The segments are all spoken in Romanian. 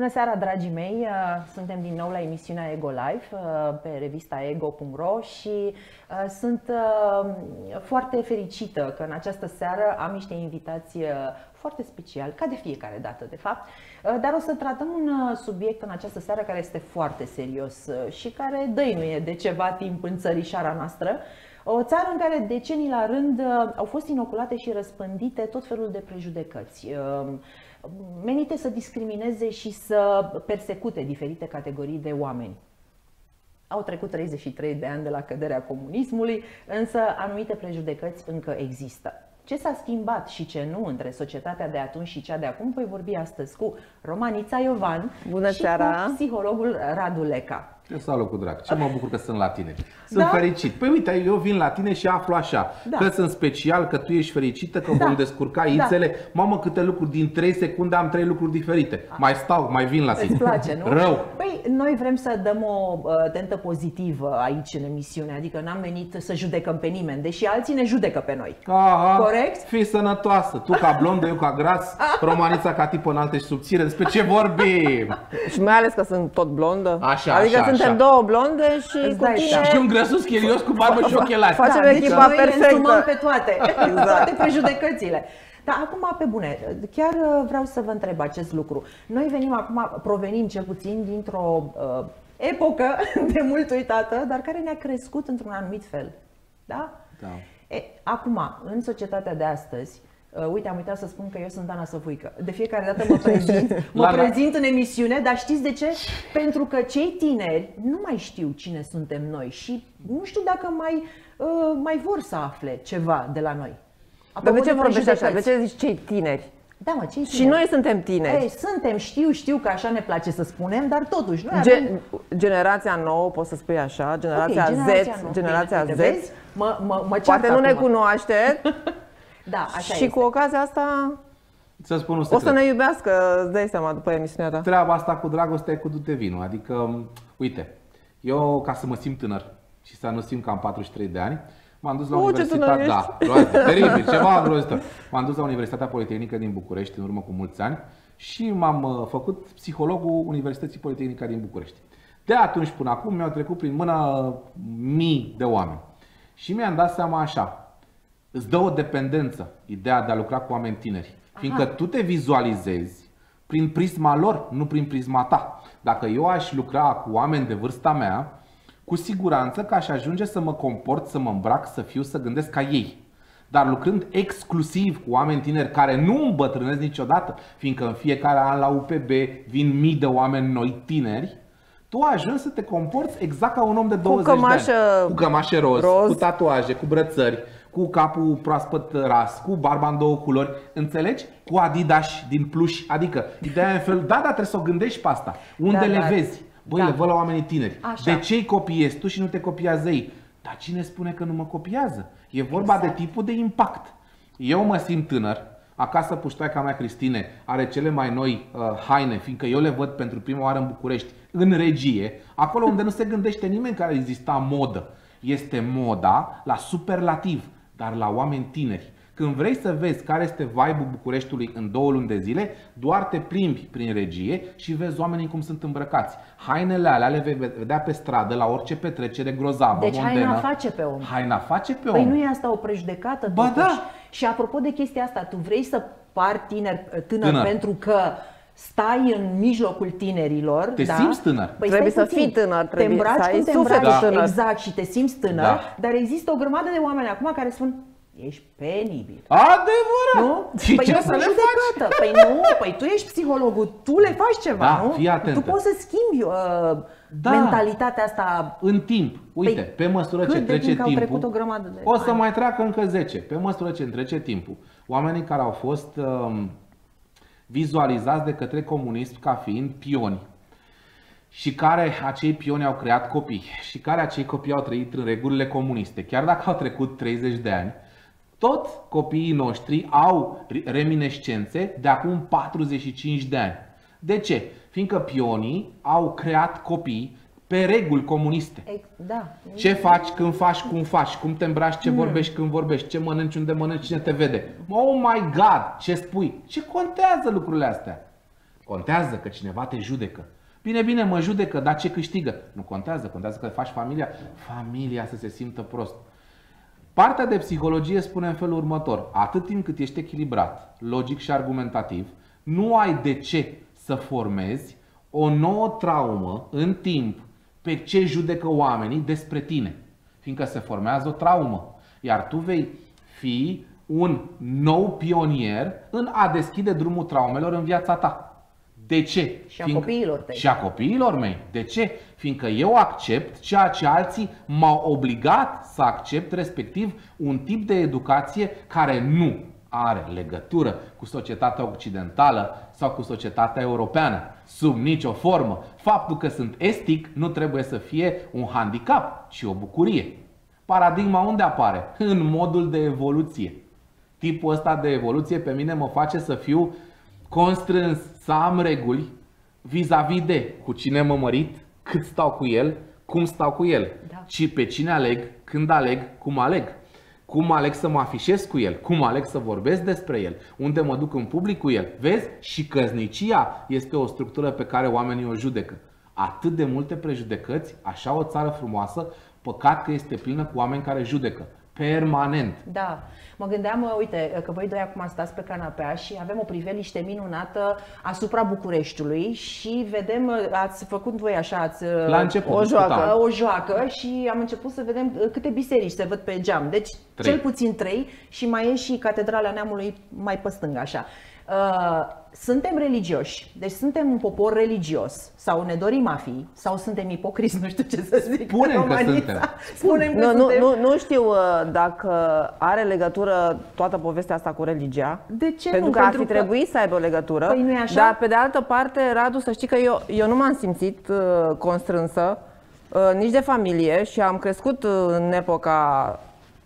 Bună seara, dragii mei! Suntem din nou la emisiunea Ego Life pe revista ego.ro și sunt foarte fericită că în această seară am niște invitați foarte speciali, ca de fiecare dată de fapt, dar o să tratăm un subiect în această seară care este foarte serios și care dăinuie de ceva timp în țărișara noastră. O țară în care decenii la rând au fost inoculate și răspândite tot felul de prejudecăți menite să discrimineze și să persecute diferite categorii de oameni. Au trecut 33 de ani de la căderea comunismului, însă anumite prejudecăți încă există. Ce s-a schimbat și ce nu între societatea de atunci și cea de acum, voi vorbi astăzi cu Romanița Iovan. Bună și seara. Cu psihologul Radu Leca. Eu salut cu drag. Ce mă bucur că sunt la tine. Sunt fericit. Păi uite, eu vin la tine și aflu așa, că sunt special, că tu ești fericită, că vom descurca ițele. Mamă, câte lucruri, din 3 secunde am 3 lucruri diferite. Mai stau, mai vin la tine. Îți place, nu? Rău. Păi noi vrem să dăm o tentă pozitivă aici în emisiune, adică n-am venit să judecăm pe nimeni, deși alții ne judecă pe noi. Aha, corect? Fii sănătoasă. Tu ca blondă, eu ca gras, Romanița ca tipă înaltă și subțire. Despre ce vorbim? Și mai ales că sunt tot blondă. Așa, adică așa, suntem două blonde și cu tine... Și un grăsus chelios cu barbă și ochelari. Facem deci echipa noi perfectă. ne însumăm pe toate, toate prejudecățile. Dar acum, pe bune, chiar vreau să vă întreb acest lucru. Noi venim acum, provenim cel puțin dintr-o epocă de mult uitată, dar care ne-a crescut într-un anumit fel. Da? Da. Acum, în societatea de astăzi, uite, am uitat să spun că eu sunt Dana Săfuică. De fiecare dată mă prezint în emisiune, dar știți de ce? Pentru că cei tineri nu mai știu cine suntem noi și nu știu dacă mai vor să afle ceva de la noi. Dar de ce vorbești așa? De ce zici cei tineri? Da, mă, cei tineri. Și noi suntem tineri. Ei, suntem, știu că așa ne place să spunem, dar totuși noi Generația nouă, poți să spui așa, generația Z, generația Z. Vezi? Poate nu ne cunoaște. Da, așa și cu ocazia asta să spun un secret. o să ne iubească, îți dai seama, după emisiunea ta. Treaba asta cu dragoste e cu du-te vino. Adică, uite, eu ca să mă simt tânăr și să nu simt că am 43 de ani, m-am dus la universitatea, teribil, ceva îngrozitor. M-am dus la Universitatea Politehnică din București în urmă cu mulți ani și m-am făcut psihologul Universității Politehnică din București. De atunci până acum mi-au trecut prin mână mii de oameni. Și mi-am dat seama așa, îți dă o dependență ideea de a lucra cu oameni tineri. Fiindcă tu te vizualizezi prin prisma lor, nu prin prisma ta. Dacă eu aș lucra cu oameni de vârsta mea, cu siguranță că aș ajunge să mă comport, să mă îmbrac, să fiu, să gândesc ca ei. Dar lucrând exclusiv cu oameni tineri care nu îmbătrânesc niciodată, fiindcă în fiecare an la UPB vin mii de oameni noi tineri, tu ajungi să te comporți exact ca un om de 20 de ani. Cu cămașă roz, cu tatuaje, cu brățări, cu capul proaspăt ras, cu barba în două culori, înțelegi? Cu Adidas din pluș, adică ideea în fel, da, trebuie să o gândești pe asta. Unde le vezi? Băi, le văd la oamenii tineri. Așa. De ce îi copiezi tu și nu te copiază ei? Dar cine spune că nu mă copiază? E vorba de tipul de impact. Eu mă simt tânăr. Acasă puștoaica mea Cristine are cele mai noi haine, fiindcă eu le văd pentru prima oară în București, în regie, acolo unde nu se gândește nimeni că exista modă. Este moda la superlativ, dar la oameni tineri. Când vrei să vezi care este vibe-ul Bucureștiului în 2 luni de zile, doar te plimbi prin regie și vezi oamenii cum sunt îmbrăcați. Hainele alea le vei vedea pe stradă la orice petrecere grozavă, deci mondenă. haina face pe om. Haina face pe om. Păi nu e asta o prejudecată? Ba da. Și apropo de chestia asta, tu vrei să pari tânăr pentru că stai în mijlocul tinerilor. Te simți tânăr. Păi trebuie să fii tânăr, te îmbraci să ai cum te sufletul îmbraci, tânăr. exact, și te simți tânăr, dar există o grămadă de oameni acum care spun: ești penibil. Adevărat! Nu? Și păi ce eu să le faci? Păi nu, păi tu ești psihologul, tu le faci ceva, da, nu? Fii atentă. Tu poți să schimbi mentalitatea asta. În timp. Uite, pe măsură ce trece timpul, o să mai treacă încă 10. Pe măsură ce trece timpul, oamenii care au fost vizualizați de către comunism ca fiind pioni și care acei pioni au creat copii și care acei copii au trăit în regulile comuniste, chiar dacă au trecut 30 de ani, tot copiii noștri au reminiscențe de acum 45 de ani. De ce? Fiindcă pionii au creat copii pe reguli comuniste. Da. Ce faci, când faci, cum faci, cum te îmbraci, ce vorbești, când vorbești, ce mănânci, unde mănânci, cine te vede. Oh my God, ce spui? Ce contează lucrurile astea? Contează că cineva te judecă. Bine, bine, mă judecă, dar ce câștigă? Nu contează, contează că faci familia să se simtă prost. Partea de psihologie spune în felul următor: atât timp cât ești echilibrat, logic și argumentativ, nu ai de ce să formezi o nouă traumă în timp pe ce judecă oamenii despre tine. Fiindcă se formează o traumă. Iar tu vei fi un nou pionier în a deschide drumul traumelor în viața ta. De ce? Și a copiilor tăi. Și a copiilor mei. De ce? Fiindcă eu accept ceea ce alții m-au obligat să accept, respectiv un tip de educație care nu are legătură cu societatea occidentală sau cu societatea europeană. Sub nicio formă. Faptul că sunt estic nu trebuie să fie un handicap, ci o bucurie. Paradigma unde apare? În modul de evoluție. Tipul ăsta de evoluție pe mine mă face să fiu constrâns să am reguli vis-a-vis de cu cine mă mărit, cât stau cu el, cum stau cu el, ci pe cine aleg, când aleg, cum aleg. Cum aleg să mă afișez cu el, cum aleg să vorbesc despre el, unde mă duc în public cu el. Vezi? Și căsnicia este o structură pe care oamenii o judecă. Atât de multe prejudecăți, așa o țară frumoasă, păcat că este plină cu oameni care judecă permanent. Da. Mă gândeam, uite, că voi doi acum stați pe canapea și avem o priveliște minunată asupra Bucureștiului și vedem, ați făcut voi așa, la început, o joacă și am început să vedem câte biserici se văd pe geam. Deci 3. Cel puțin 3 și mai e și Catedrala Neamului mai pe stânga așa. Suntem religioși, deci suntem un popor religios sau ne dorim a fi sau suntem ipocriți, nu știu ce să zic. Spunem că suntem. Nu știu dacă are legătură toată povestea asta cu religia. De ce pentru nu? Că ar fi trebuit să aibă o legătură. Păi nu e așa? Dar pe de altă parte, Radu, să știi că eu nu m-am simțit constrânsă nici de familie și am crescut în epoca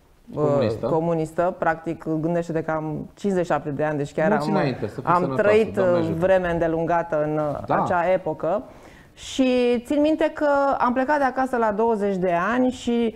comunistă, practic gândește-te că am 57 de ani, deci chiar am trăit vreme îndelungată în acea epocă. Și țin minte că am plecat de acasă la 20 de ani și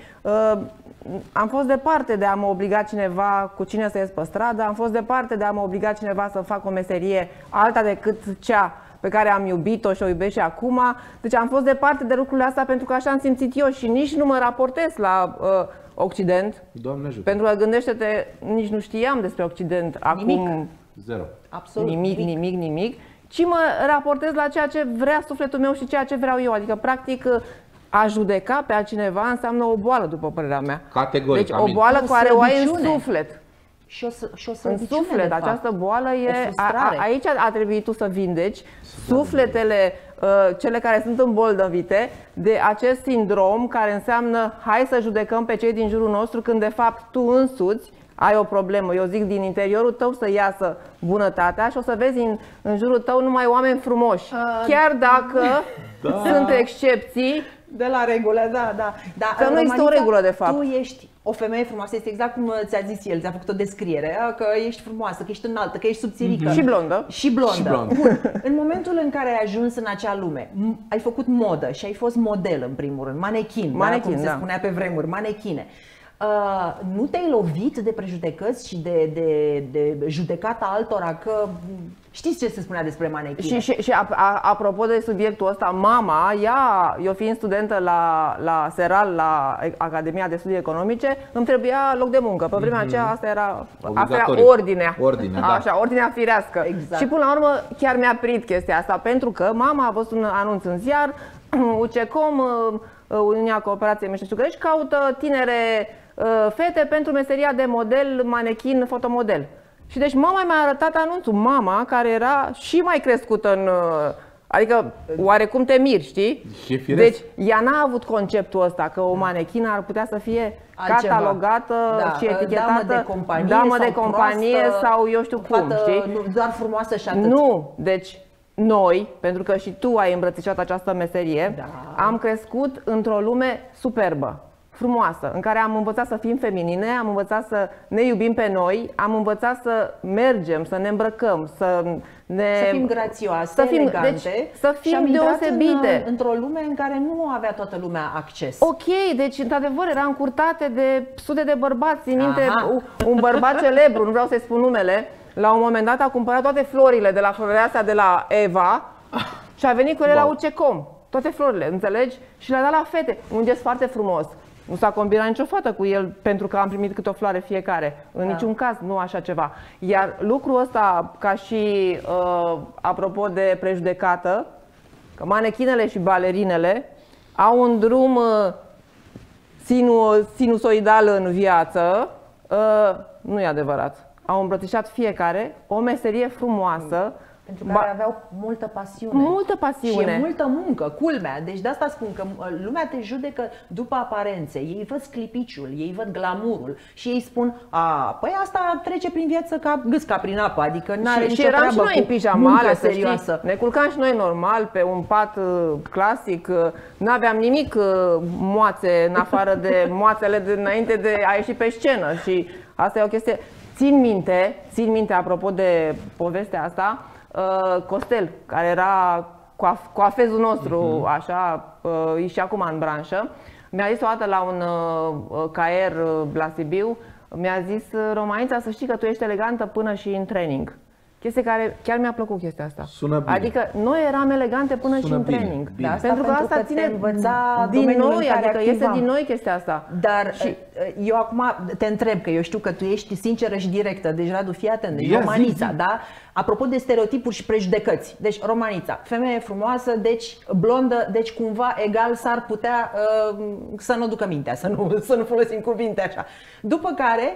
am fost departe de a mă obliga cineva cu cine să ies pe stradă, am fost departe de a mă obliga cineva să fac o meserie alta decât cea pe care am iubit-o și o iubesc și acum. Deci am fost departe de lucrurile astea pentru că așa am simțit eu și nici nu mă raportez la Occident. Doamne ajută. Pentru că gândește-te, nici nu știam despre Occident acum. Zero. Absolut Nimic. Ci mă raportez la ceea ce vrea sufletul meu și ceea ce vreau eu. Adică, practic, a judeca pe altcineva înseamnă o boală, după părerea mea. Categoric. Deci o boală care o ai în suflet. Și o în suflet, această boală e. Aici a trebuit tu să vindeci sufletele, cele care sunt îmbolnăvite de acest sindrom care înseamnă hai să judecăm pe cei din jurul nostru, când de fapt tu însuți ai o problemă. Eu zic din interiorul tău să iasă bunătatea și o să vezi în jurul tău numai oameni frumoși. Chiar dacă sunt excepții de la regulă, da. Că nu există o regulă, de fapt. Tu ești o femeie frumoasă, este exact cum ți-a zis el, ți-a făcut o descriere, că ești frumoasă, că ești înaltă, că ești subțirică. Și blondă. Și blondă. Bun. În momentul în care ai ajuns în acea lume, ai făcut modă și ai fost model în primul rând, manechin, cum se spunea pe vremuri, manechine. Nu te-ai lovit de prejudecăți și de judecata altora că știți ce se spunea despre manechine? Și apropo de subiectul ăsta, mama, eu fiind studentă la Seral, la Academia de Studii Economice, îmi trebuia loc de muncă. Pe vremea aceea asta era ordinea. Așa, ordinea firească. Exact. Și până la urmă chiar mi-a prit chestia asta, pentru că mama a văzut un anunț în ziar, UCECOM, Uniunea Cooperației Meșteșugărești, caută tinere fete pentru meseria de model, manechin, fotomodel. Și deci mama mi-a arătat anunțul. Mama, care era și mai crescută în... Adică oarecum te miri, știi? Deci ea n-a avut conceptul ăsta că o manechină ar putea să fie catalogată și etichetată damă de companie sau eu știu cum, știi? Doar frumoasă și atât. Nu, deci noi, pentru că și tu ai îmbrățișat această meserie, am crescut într-o lume superbă, frumoasă, în care am învățat să fim feminine, am învățat să ne iubim pe noi, am învățat să mergem, să ne îmbrăcăm, să fim grațioase, elegante, deci, să fim deosebite. Într-o lume în care nu avea toată lumea acces. Ok, deci într-adevăr eram curtate de sute de bărbați, țin minte un bărbat celebru, nu vreau să-i spun numele, La un moment dat a cumpărat toate florile de la floreastea de la Eva și a venit cu ele la UCECOM. Toate florile, înțelegi? Și le-a dat la fete. Un gest foarte frumos. Nu s-a combinat nicio fată cu el pentru că am primit câte o floare fiecare. În niciun caz, nu așa ceva. Iar lucrul ăsta, ca și apropo de prejudecată, că manechinele și balerinele au un drum sinusoidal în viață, nu e adevărat. Au îmbrățișat fiecare o meserie frumoasă. Pentru care aveau multă pasiune. Multă pasiune. Și multă muncă, culmea. Deci de asta spun că lumea te judecă după aparențe. Ei văd sclipiciul, ei văd glamurul și ei spun, păi asta trece prin viață ca gâsca prin apă, adică n-are nicio treabă. Și eram și noi în pijamale, serioasă. Ne culcam și noi normal pe un pat clasic, n-aveam nimic moațe în afară de moațele înainte de a ieși pe scenă și asta e o chestie. Țin minte apropo de povestea asta, Costel, care era coafezul nostru, așa, e și acum în branșă, mi-a zis o dată la un caier la Sibiu, mi-a zis, Romanița, să știi că tu ești elegantă până și în training. Chestie care chiar mi-a plăcut chestia asta. Sună bine. Adică noi eram elegante până și în training. Da, pentru că asta ține din noi, adică iese din noi chestia asta. Dar eu acum te întreb, că eu știu că tu ești sinceră și directă. Deci, Radu, fii atent, deci Romanița, da? Apropo de stereotipuri și prejudecăți. Deci, Romanița, femeie frumoasă, deci blondă, deci cumva egal s-ar putea să nu ducă mintea, să nu folosim cuvinte așa. După care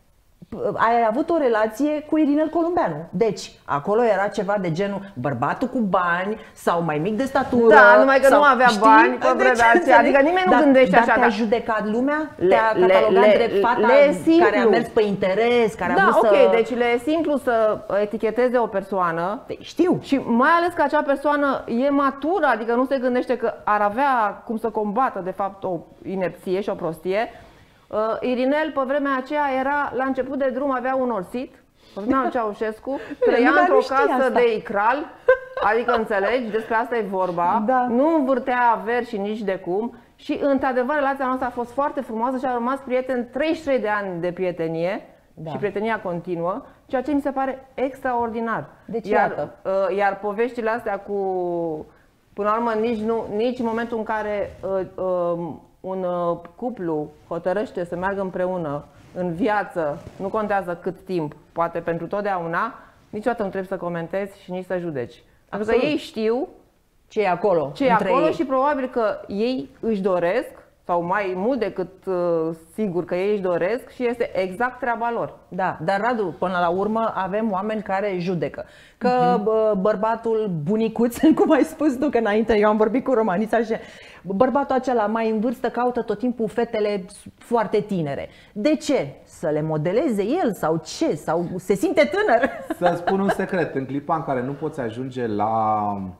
ai avut o relație cu Irinel Columbeanu. Deci, acolo era ceva de genul bărbatul cu bani sau mai mic de statură. Da, numai că nu avea bani pe relație. Adică nimeni nu gândește așa. Dar te-a judecat lumea? Te-a catalogat drept fata care a mers pe interes? Care a vrut ok, deci le e simplu să eticheteze o persoană. Știu. Și mai ales că acea persoană e matură, adică nu se gândește că ar avea cum să combată de fapt o inepție și o prostie. Irinel, pe vremea aceea, era la început de drum, avea un orsit, pe vremea lui Ceaușescu, trăia într-o casă de icral, adică înțelegi, despre asta e vorba, nu învârtea averi și nici de cum. Și într-adevăr relația noastră a fost foarte frumoasă și a rămas prieten 33 de ani de prietenie și prietenia continuă, ceea ce mi se pare extraordinar. Deci, iar poveștile astea cu, până la urmă, nici în momentul în care un cuplu hotărăște să meargă împreună în viață, nu contează cât timp, poate pentru totdeauna, niciodată nu trebuie să comentezi și nici să judeci. Pentru că ei știu ce e acolo, și probabil că ei își doresc, sau mai mult decât sigur că ei își doresc și este exact treaba lor. Da, dar Radu, până la urmă avem oameni care judecă. Că bărbatul bunicuț, cum ai spus tu, că înainte eu am vorbit cu Romanița și bărbatul acela mai în vârstă caută tot timpul fetele foarte tinere. De ce? Să le modeleze el sau ce? Sau se simte tânăr? Să spun un secret, în clipa în care nu poți ajunge la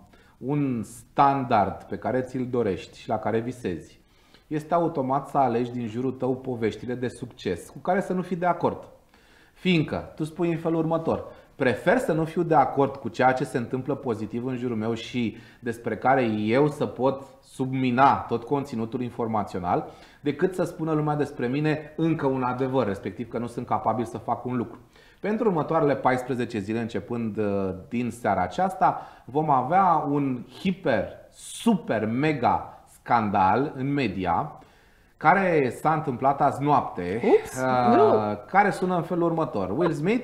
un standard pe care ți-l dorești și la care visezi, este automat să alegi din jurul tău poveștile de succes cu care să nu fii de acord. Fiindcă tu spui în felul următor: prefer să nu fiu de acord cu ceea ce se întâmplă pozitiv în jurul meu și despre care eu să pot submina tot conținutul informațional, decât să spună lumea despre mine încă un adevăr, respectiv că nu sunt capabil să fac un lucru. Pentru următoarele 14 zile, începând din seara aceasta, vom avea un super, mega scandal în media care s-a întâmplat azi noapte, care sună în felul următor: Will Smith,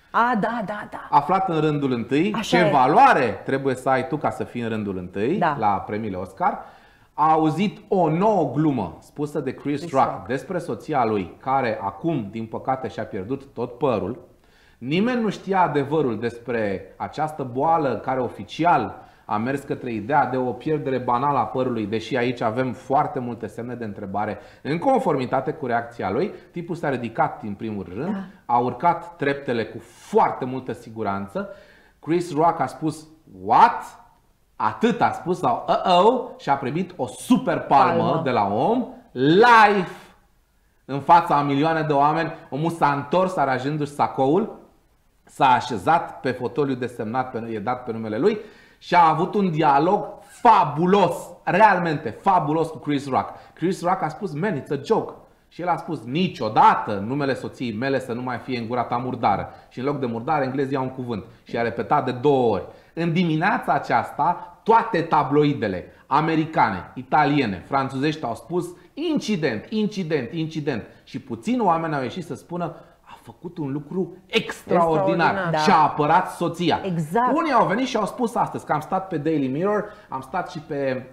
aflat în rândul întâi, valoare trebuie să ai tu ca să fii în rândul întâi la premiile Oscar, a auzit o nouă glumă spusă de Chris Rock despre soția lui, care acum, din păcate, și-a pierdut tot părul. Nimeni nu știa adevărul despre această boală care oficial a mers către ideea de o pierdere banală a părului, deși aici avem foarte multe semne de întrebare. În conformitate cu reacția lui, tipul s-a ridicat în primul rând, a urcat treptele cu foarte multă siguranță. Chris Rock a spus "What?" Atât a spus, sau și a primit o super palmă de la om live în fața a milioane de oameni. Omul s-a întors aranjându-și sacoul, s-a așezat pe fotoliu desemnat, e dat pe numele lui, și a avut un dialog fabulos, realmente fabulos, cu Chris Rock. Chris Rock a spus "Man, it's a joke." Și el a spus: niciodată numele soției mele să nu mai fie în gura ta murdară. Și în loc de murdară, englezii iau un cuvânt. Și a repetat de 2 ori. În dimineața aceasta, toate tabloidele americane, italiene, franțuzești au spus incident, incident, incident. Și puțini oameni au ieșit să spună: a făcut un lucru extraordinar. Da. Și a apărat soția. Exact. Unii au venit și au spus astăzi că am stat pe Daily Mirror, am stat și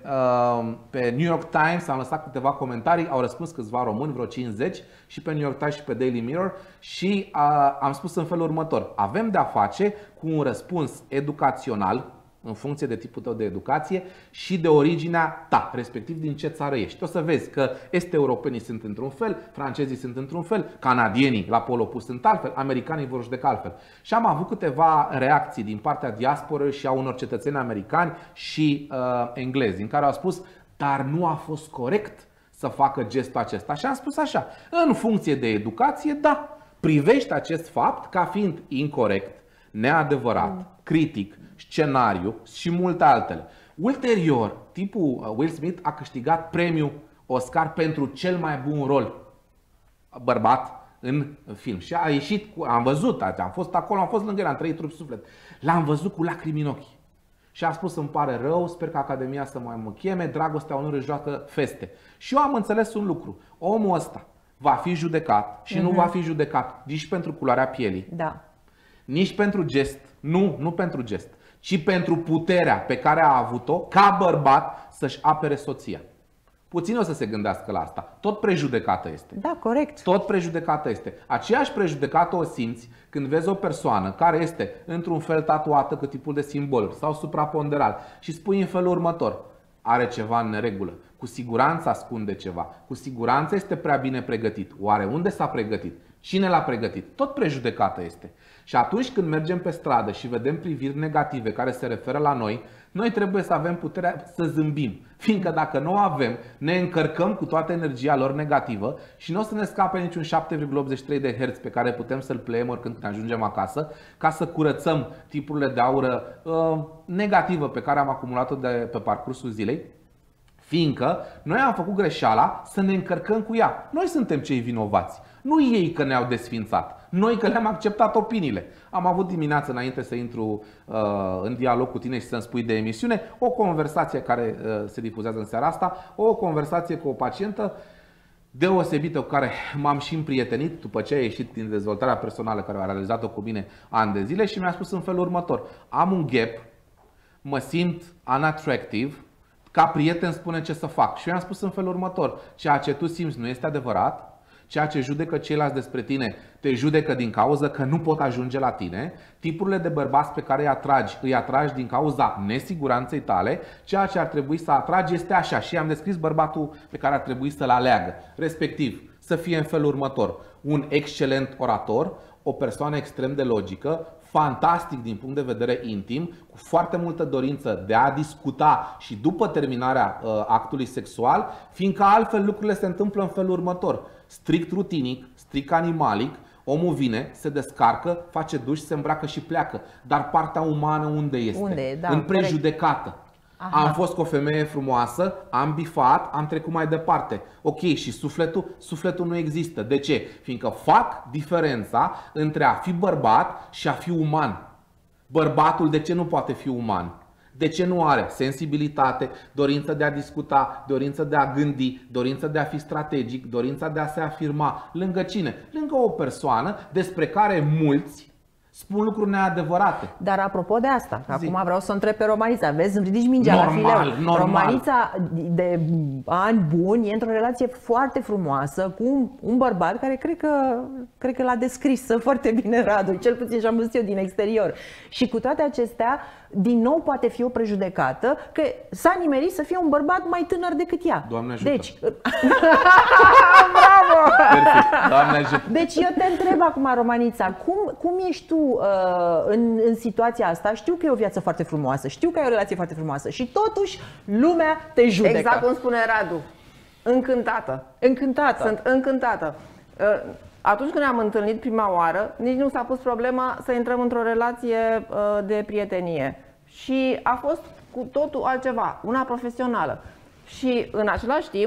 pe New York Times, am lăsat câteva comentarii, au răspuns câțiva români, vreo 50, și pe New York Times și pe Daily Mirror, și am spus în felul următor: avem de-a face cu un răspuns educațional în funcție de tipul tău de educație și de originea ta, respectiv din ce țară ești. O să vezi că est-europenii sunt într-un fel, francezii sunt într-un fel, canadienii la pol opus sunt altfel, americanii vor judeca altfel. Și am avut câteva reacții din partea diasporei și a unor cetățeni americani și englezi, în care au spus: dar nu a fost corect să facă gestul acesta. Și am spus așa: în funcție de educație, da, privești acest fapt ca fiind incorect, neadevărat, critic, scenariu și multe altele. Ulterior, tipul Will Smith a câștigat premiul Oscar pentru cel mai bun rol bărbat în film. Și a ieșit am văzut, am fost acolo, am fost lângă el, am trăit trup suflet. L-am văzut cu lacrimi în ochi. Și a spus: îmi pare rău, sper că Academia să mai mă cheme, dragostea uneori își joacă feste. Și eu am înțeles un lucru: omul ăsta va fi judecat și nu va fi judecat nici pentru culoarea pielii, nici pentru gest, nu pentru gest, ci pentru puterea pe care a avut-o ca bărbat să-și apere soția. Puțin o să se gândească la asta. Tot prejudecată este. Da, corect. Tot prejudecată este. Aceeași prejudecată o simți când vezi o persoană care este într-un fel tatuată cu tipul de simbol sau supraponderal și spui în felul următor: are ceva în neregulă, cu siguranță ascunde ceva, cu siguranță este prea bine pregătit. Oare unde s-a pregătit? Cine l-a pregătit? Tot prejudecată este. Și atunci când mergem pe stradă și vedem priviri negative care se referă la noi, noi trebuie să avem puterea să zâmbim. Fiindcă dacă nu o avem, ne încărcăm cu toată energia lor negativă și nu o să ne scape niciun 7,83 de Hz pe care putem să-l pleiem oricând când ajungem acasă, ca să curățăm tipurile de aură negativă pe care am acumulat-o pe parcursul zilei. Fiindcă noi am făcut greșeala să ne încărcăm cu ea. Noi suntem cei vinovați. Nu ei că ne-au desfințat. Noi că le-am acceptat opiniile. Am avut dimineața, înainte să intru în dialog cu tine și să-mi spui de emisiune, o conversație care se difuzează în seara asta, o conversație cu o pacientă deosebită cu care m-am și împrietenit după ce a ieșit din dezvoltarea personală care a realizat-o cu mine ani de zile și mi-a spus în felul următor: am un gap, mă simt unattractive, ca prieten spune ce să fac. Și eu am spus în felul următor: ceea ce tu simți nu este adevărat, ceea ce judecă ceilalți despre tine te judecă din cauza că nu pot ajunge la tine, tipurile de bărbați pe care îi atragi din cauza nesiguranței tale, ceea ce ar trebui să atragi este așa. Și am descris bărbatul pe care ar trebui să-l aleagă, respectiv să fie în felul următor: un excelent orator, o persoană extrem de logică, fantastic din punct de vedere intim, cu foarte multă dorință de a discuta și după terminarea actului sexual, fiindcă altfel lucrurile se întâmplă în felul următor: strict rutinic, strict animalic, omul vine, se descarcă, face duș, se îmbracă și pleacă. Dar partea umană unde este? Unde? Da, în prejudecată. Aha. Am fost cu o femeie frumoasă, am bifat, am trecut mai departe. Ok, și sufletul nu există. De ce? Fiindcă fac diferența între a fi bărbat și a fi uman. Bărbatul de ce nu poate fi uman? De ce nu are sensibilitate, dorință de a discuta, dorință de a gândi, dorință de a fi strategic, dorința de a se afirma? Lângă cine? Lângă o persoană despre care mulți spun lucruri neadevărate. Dar apropo de asta, acum vreau să o întreb pe Romanița. Vezi, îmi ridici mingea la fileu. Romanița de ani buni e într-o relație foarte frumoasă cu un bărbat care cred că l-a descris foarte bine Radu, cel puțin și-am văzut eu din exterior. Și cu toate acestea, din nou poate fi o prejudecată că s-a nimerit să fie un bărbat mai tânăr decât ea. Doamne ajută. Deci, bravo! Perfect. Doamne ajută. Deci eu te întreb acum, Romanița, cum ești tu în situația asta? Știu că e o viață foarte frumoasă, știu că ai o relație foarte frumoasă și totuși lumea te judecă. Exact cum spune Radu. Încântată. Încântată. Sunt încântată. Atunci când ne-am întâlnit prima oară, nici nu s-a pus problema să intrăm într-o relație de prietenie. Și a fost cu totul altceva, una profesională. Și în același timp,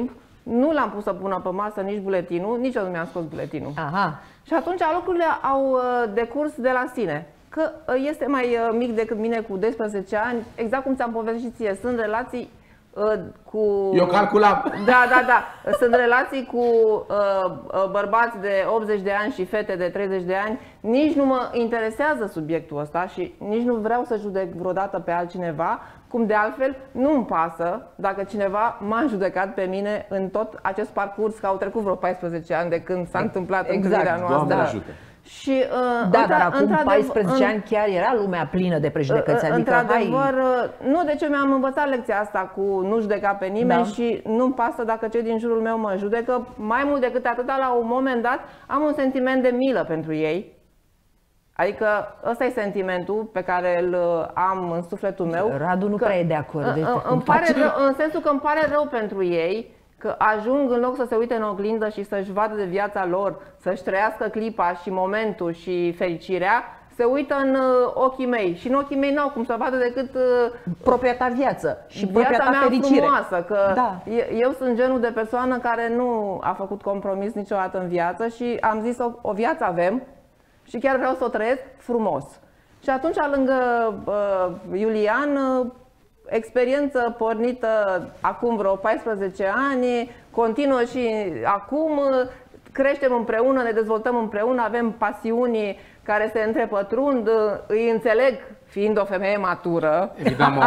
Nu l-am pus să pună pe masă nici buletinul, nici eu nu mi-am scos buletinul. Aha. Și atunci lucrurile au decurs de la sine. Că este mai mic decât mine cu 12 ani, exact cum ți-am povestit ție, sunt relații cu... Eu calculam. Da. Sunt relații cu bărbați de 80 de ani și fete de 30 de ani. Nici nu mă interesează subiectul ăsta și nici nu vreau să judec vreodată pe altcineva. Cum de altfel, nu-mi pasă dacă cineva m-a judecat pe mine în tot acest parcurs, că au trecut vreo 14 ani de când s-a întâmplat întâlnirea noastră. Doamne ajută. Și, dar acum 14 ani chiar era lumea plină de prejudecăți. Adică, într-adevăr, nu, de ce mi-am învățat lecția asta cu nu judeca pe nimeni și nu-mi pasă dacă cei din jurul meu mă judecă. Mai mult decât atâta, la un moment dat am un sentiment de milă pentru ei. Adică ăsta e sentimentul pe care îl am în sufletul meu. Radu nu prea e de acord. În sensul că îmi pare rău pentru ei, că ajung în loc să se uite în oglindă și să-și vadă de viața lor, să-și trăiască clipa și momentul și fericirea, se uită în ochii mei și în ochii mei n-au cum să vadă decât propria ta viață și propria ta fericire. Frumoasă, că eu sunt genul de persoană care nu a făcut compromis niciodată în viață și am zis o viață avem și chiar vreau să o trăiesc frumos. Și atunci, lângă Iulian, experiență pornită acum vreo 14 ani, continuă și acum, creștem împreună, ne dezvoltăm împreună, avem pasiuni care se întrepătrund, îi înțeleg fiind o femeie matură. Evident,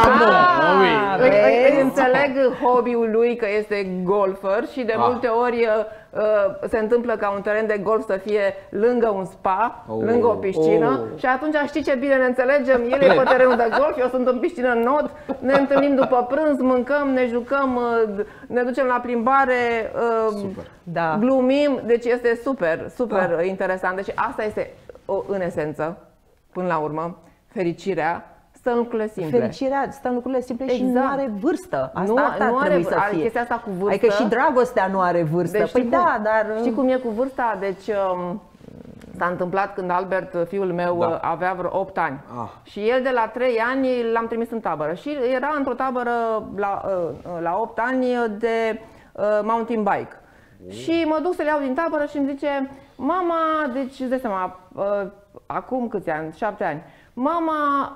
îi înțeleg hobby-ul lui că este golfer și de multe ori se întâmplă ca un teren de golf să fie lângă un spa, lângă o piscină și atunci știi ce bine ne înțelegem, el e pe terenul de golf, eu sunt în piscină în nod, ne întâlnim după prânz, mâncăm, ne jucăm, ne ducem la plimbare, glumim, deci este super interesant. Deci asta este în esență, până la urmă, fericirea stă în lucrurile simple. Fericirea stă în lucrurile simple și nu are vârstă. Asta nu are să fie. Chestia asta cu vârstă. Adică și dragostea nu are vârstă. Deci, păi dar... Știi cum e cu vârsta? Deci s-a întâmplat când Albert, fiul meu, avea vreo 8 ani. Și el de la 3 ani l-am trimis în tabără. Și era într-o tabără la 8 ani de mountain bike. Și mă duc să-l iau din tabără și îmi zice: mama, deci îți dai seama, acum câți ani? 7 ani. Mama,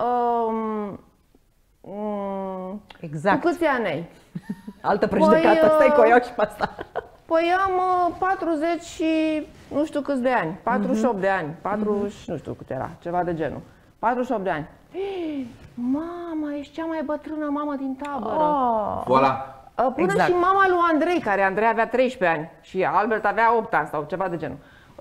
exact. cu câți ani ai? Altă prejudecată, stai că o iau și pe asta. Păi am 40 și nu știu câți de ani, 48 de ani, 40, nu știu cât era, ceva de genul, 48 de ani. Mama, ești cea mai bătrână mamă din tabără. Voilà. Până și mama lui Andrei, care Andrei avea 13 ani și Albert avea 8 ani sau ceva de genul.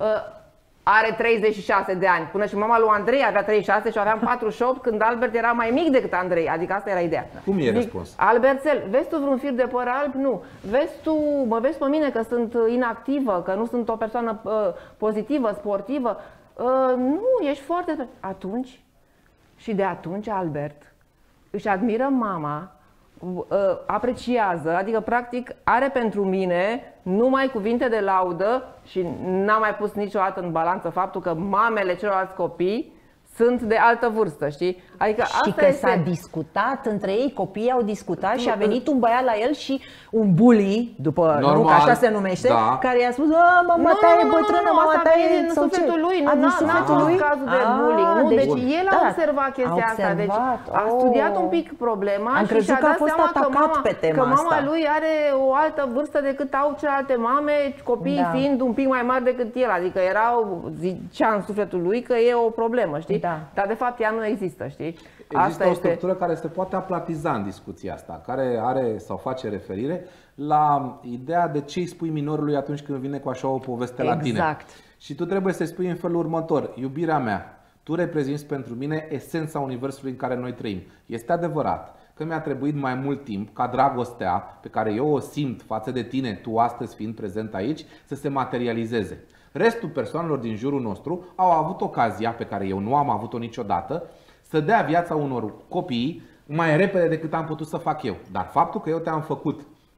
Are 36 de ani. Până și mama lui Andrei avea 36 și aveam 48 când Albert era mai mic decât Andrei. Adică asta era ideea. Cum e răspuns? Alberțel, vezi tu vreun fir de păr alb? Nu. Mă vezi pe mine că sunt inactivă, că nu sunt o persoană pozitivă, sportivă? Nu, ești foarte... Atunci, și de atunci Albert își admiră mama, apreciază, adică practic are pentru mine numai cuvinte de laudă și n-am mai pus niciodată în balanță faptul că mamele celorlalți copii sunt de altă vârstă, știi? Adică și că s-a discutat între ei, copiii au discutat și a venit un băiat la el și un bully, după normal, nu, că așa se numește, care i-a spus: mama ta e bătrână, mama ta e... Din sufletul lui, nu în cazul de bullying. Deci el a observat chestia asta, deci a studiat un pic problema și și-a dat seama că mama lui are o altă vârstă decât au celelalte mame, copiii fiind un pic mai mari decât el, adică zicea în sufletul lui că e o problemă, știi? Dar de fapt ea nu există, știi? Există o structură care se poate aplatiza în discuția asta, care are sau face referire la ideea de ce îi spui minorului atunci când vine cu așa o poveste la tine. Și tu trebuie să-i spui în felul următor: iubirea mea, tu reprezinți pentru mine esența universului în care noi trăim. Este adevărat că mi-a trebuit mai mult timp ca dragostea pe care eu o simt față de tine, tu astăzi fiind prezent aici, să se materializeze. Restul persoanelor din jurul nostru au avut ocazia, pe care eu nu am avut-o niciodată, să dea viața unor copii mai repede decât am putut să fac eu. Dar faptul că eu te-am făcut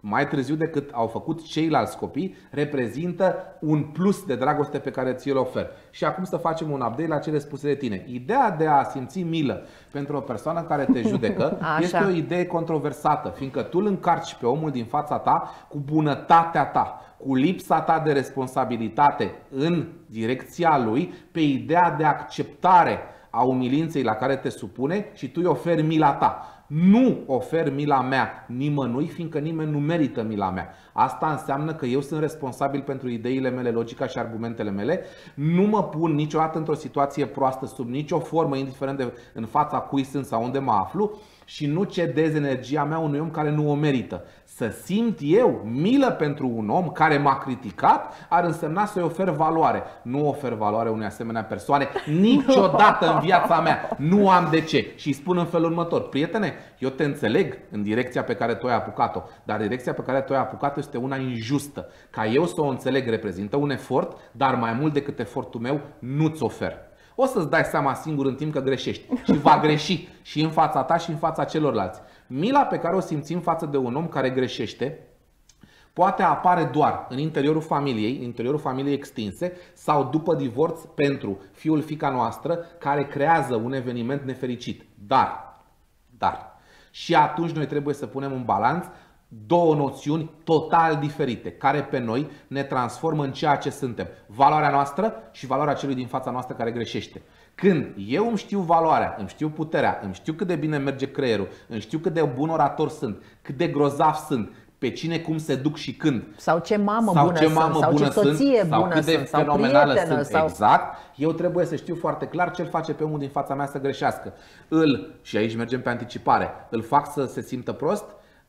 mai târziu decât au făcut ceilalți copii, reprezintă un plus de dragoste pe care ți-l ofer. Și acum să facem un update la cele spuse de tine. Ideea de a simți milă pentru o persoană care te judecă este o idee controversată, fiindcă tu îl încarci pe omul din fața ta cu bunătatea ta, cu lipsa ta de responsabilitate în direcția lui, pe ideea de acceptare a umilinței la care te supune și tu îi oferi mila ta. Nu ofer mila mea nimănui, fiindcă nimeni nu merită mila mea. Asta înseamnă că eu sunt responsabil pentru ideile mele, logica și argumentele mele. Nu mă pun niciodată într-o situație proastă, sub nicio formă, indiferent de în fața cui sunt sau unde mă aflu, și nu cedez energia mea unui om care nu o merită. Să simt eu milă pentru un om care m-a criticat ar însemna să-i ofer valoare. Nu ofer valoare unei asemenea persoane niciodată în viața mea. Nu am de ce. Și îi spun în felul următor: prietene, eu te înțeleg în direcția pe care tu ai apucat-o, dar direcția pe care tu ai apucat-o este una injustă. Ca eu să o înțeleg reprezintă un efort, dar mai mult decât efortul meu nu-ți ofer. O să-ți dai seama singur în timp că greșești și va greși și în fața ta și în fața celorlalți. Mila pe care o simțim față de un om care greșește poate apare doar în interiorul familiei, în interiorul familiei extinse sau după divorț pentru fiul, fiica noastră care creează un eveniment nefericit. Dar și atunci noi trebuie să punem în balanț două noțiuni total diferite, care pe noi ne transformă în ceea ce suntem. Valoarea noastră și valoarea celui din fața noastră care greșește. Când eu îmi știu valoarea, îmi știu puterea, îmi știu cât de bine merge creierul, îmi știu cât de bun orator sunt, cât de grozav sunt, pe cine cum se duc și când. Sau ce mamă bună sunt, sau ce soție bună sunt, sau prietenă. Sau... Exact. Eu trebuie să știu foarte clar ce îl face pe omul din fața mea să greșească. Și aici mergem pe anticipare, îl fac să se simtă prost,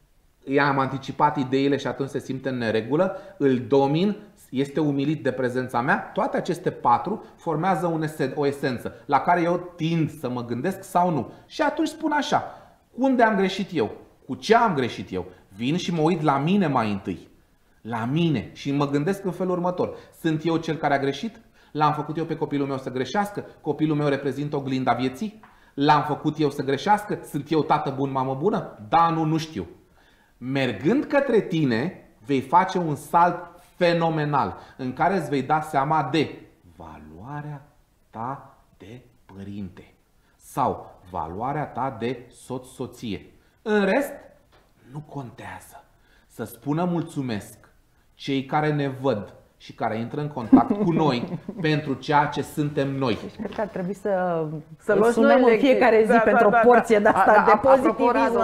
i-am anticipat ideile și atunci se simte în neregulă, îl domin, este umilit de prezența mea. Toate aceste patru formează o esență la care eu tind să mă gândesc sau nu. Și atunci spun așa: unde am greșit eu? Cu ce am greșit eu? Vin și mă uit la mine mai întâi. La mine. Și mă gândesc în felul următor: sunt eu cel care a greșit? L-am făcut eu pe copilul meu să greșească? Copilul meu reprezintă oglinda vieții? L-am făcut eu să greșească? Sunt eu tată bun, mamă bună? Da, nu știu. Mergând către tine, vei face un salt fenomenal în care îți vei da seama de valoarea ta de părinte sau valoarea ta de soț-soție. În rest, nu contează. Să spună mulțumesc cei care ne văd și care intră în contact cu noi pentru ceea ce suntem noi. Deci cred că ar trebui să sunăm în fiecare zi pentru o porție de asta de pozitivism.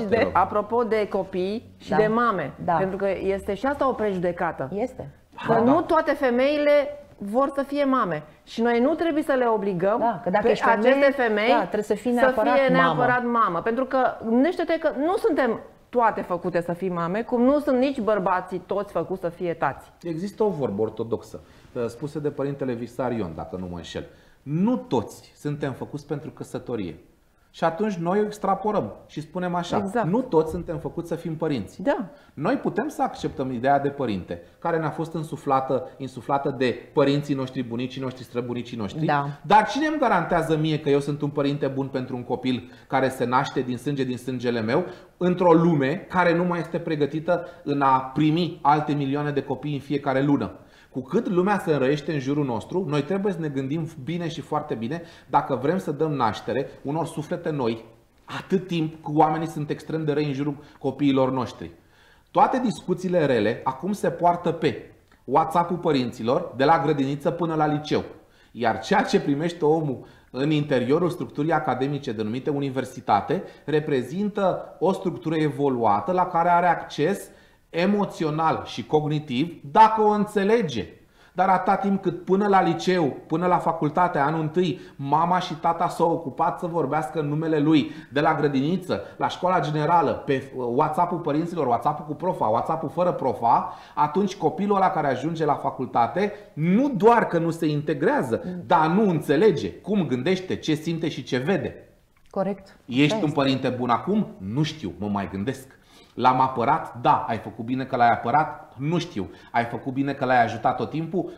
Apropo de copii și de mame, pentru că este și asta o prejudecată. Este. Că nu toate femeile vor să fie mame și noi nu trebuie să le obligăm că dacă pe aceste femei trebuie să fie neapărat mamă. Pentru că gândește-te că nu suntem toate făcute să fii mame, cum nu sunt nici bărbații toți făcuți să fie tați. Există o vorbă ortodoxă spusă de părintele Visarion, dacă nu mă înșel: nu toți suntem făcuți pentru căsătorie. Și atunci noi o extrapolăm și spunem așa: nu toți suntem făcuți să fim părinți. Noi putem să acceptăm ideea de părinte care ne-a fost insuflată de părinții noștri, bunicii noștri, străbunicii noștri. Dar cine îmi garantează mie că eu sunt un părinte bun pentru un copil care se naște din sângele meu, într-o lume care nu mai este pregătită în a primi alte milioane de copii în fiecare lună? Cu cât lumea se înrăiește în jurul nostru, noi trebuie să ne gândim bine și foarte bine dacă vrem să dăm naștere unor suflete noi, atât timp cât oamenii sunt extrem de răi în jurul copiilor noștri. Toate discuțiile rele acum se poartă pe WhatsApp-ul părinților, de la grădiniță până la liceu. Iar ceea ce primește omul în interiorul structurii academice denumite universitate reprezintă o structură evoluată la care are acces emoțional și cognitiv dacă o înțelege. Dar atâta timp cât până la liceu, până la facultate, anul întâi, mama și tata s-au ocupat să vorbească în numele lui, de la grădiniță, la școala generală, pe WhatsApp-ul părinților, WhatsApp-ul cu profa, WhatsApp-ul fără profa, atunci copilul ăla care ajunge la facultate nu doar că nu se integrează, dar nu înțelege cum gândește, ce simte și ce vede. Corect. Ești un părinte bun acum? Nu știu, mă mai gândesc. L-am apărat? Da. Ai făcut bine că l-ai apărat? Nu știu. Ai făcut bine că l-ai ajutat tot timpul?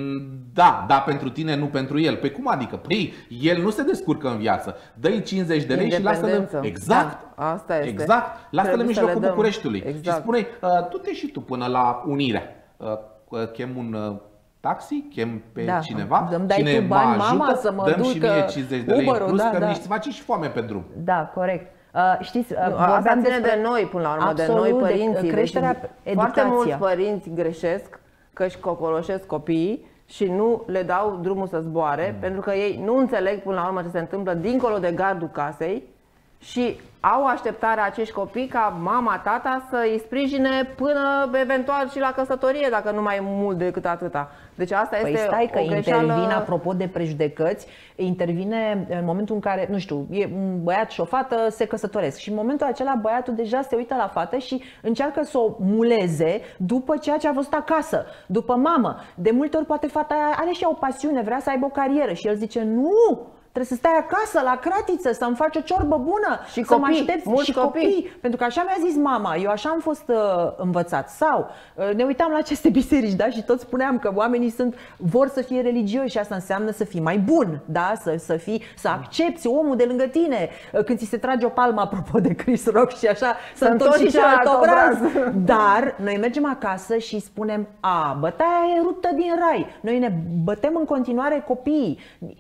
Da. Da pentru tine, nu pentru el. Păi cum adică? Păi el nu se descurcă în viață. Dă-i 50 de lei și lasă-l. Exact. Da, asta este. Exact. Lasă-l în mijlocul Bucureștiului. Exact. Și spune, du-te și tu până la Unirea. Chem un taxi, chem pe cineva, cine mă ajută, mama, să mă dăm și mie 50 de lei în plus, că mi-și face și foame pe drum. Da, corect. Știți, asta ține de noi până la urmă, de noi părinții. Creșterea, educația. Foarte mulți părinți greșesc că își cocoloșesc copiii și nu le dau drumul să zboare, pentru că ei nu înțeleg până la urmă ce se întâmplă dincolo de gardul casei și au așteptarea acești copii ca mama, tata să îi sprijine până eventual și la căsătorie, dacă nu mai mult decât atâta. Deci asta este stai că o greșeală... intervine, apropo de prejudecăți, intervine în momentul în care, nu știu, e un băiat și o fată se căsătoresc și în momentul acela băiatul deja se uită la fată și încearcă să o muleze după ceea ce a văzut acasă, după mamă. De multe ori poate fata aia are și o pasiune, vrea să aibă o carieră și el zice nu! Trebuie să stai acasă, la cratiță, să-mi faci o ciorbă bună, și să mă copii, aștepți și copii. Pentru că așa mi-a zis mama, eu așa am fost învățat. Sau ne uitam la aceste biserici, da? Și toți spuneam că oamenii vor să fie religioși și asta înseamnă să fii mai bun, da? Să accepti omul de lângă tine. Când ți se trage o palmă, apropo de Chris Rock și așa, să întorci și celălalt obraz. Dar noi mergem acasă și spunem, bătaia e ruptă din rai. Noi ne bătem în continuare copiii,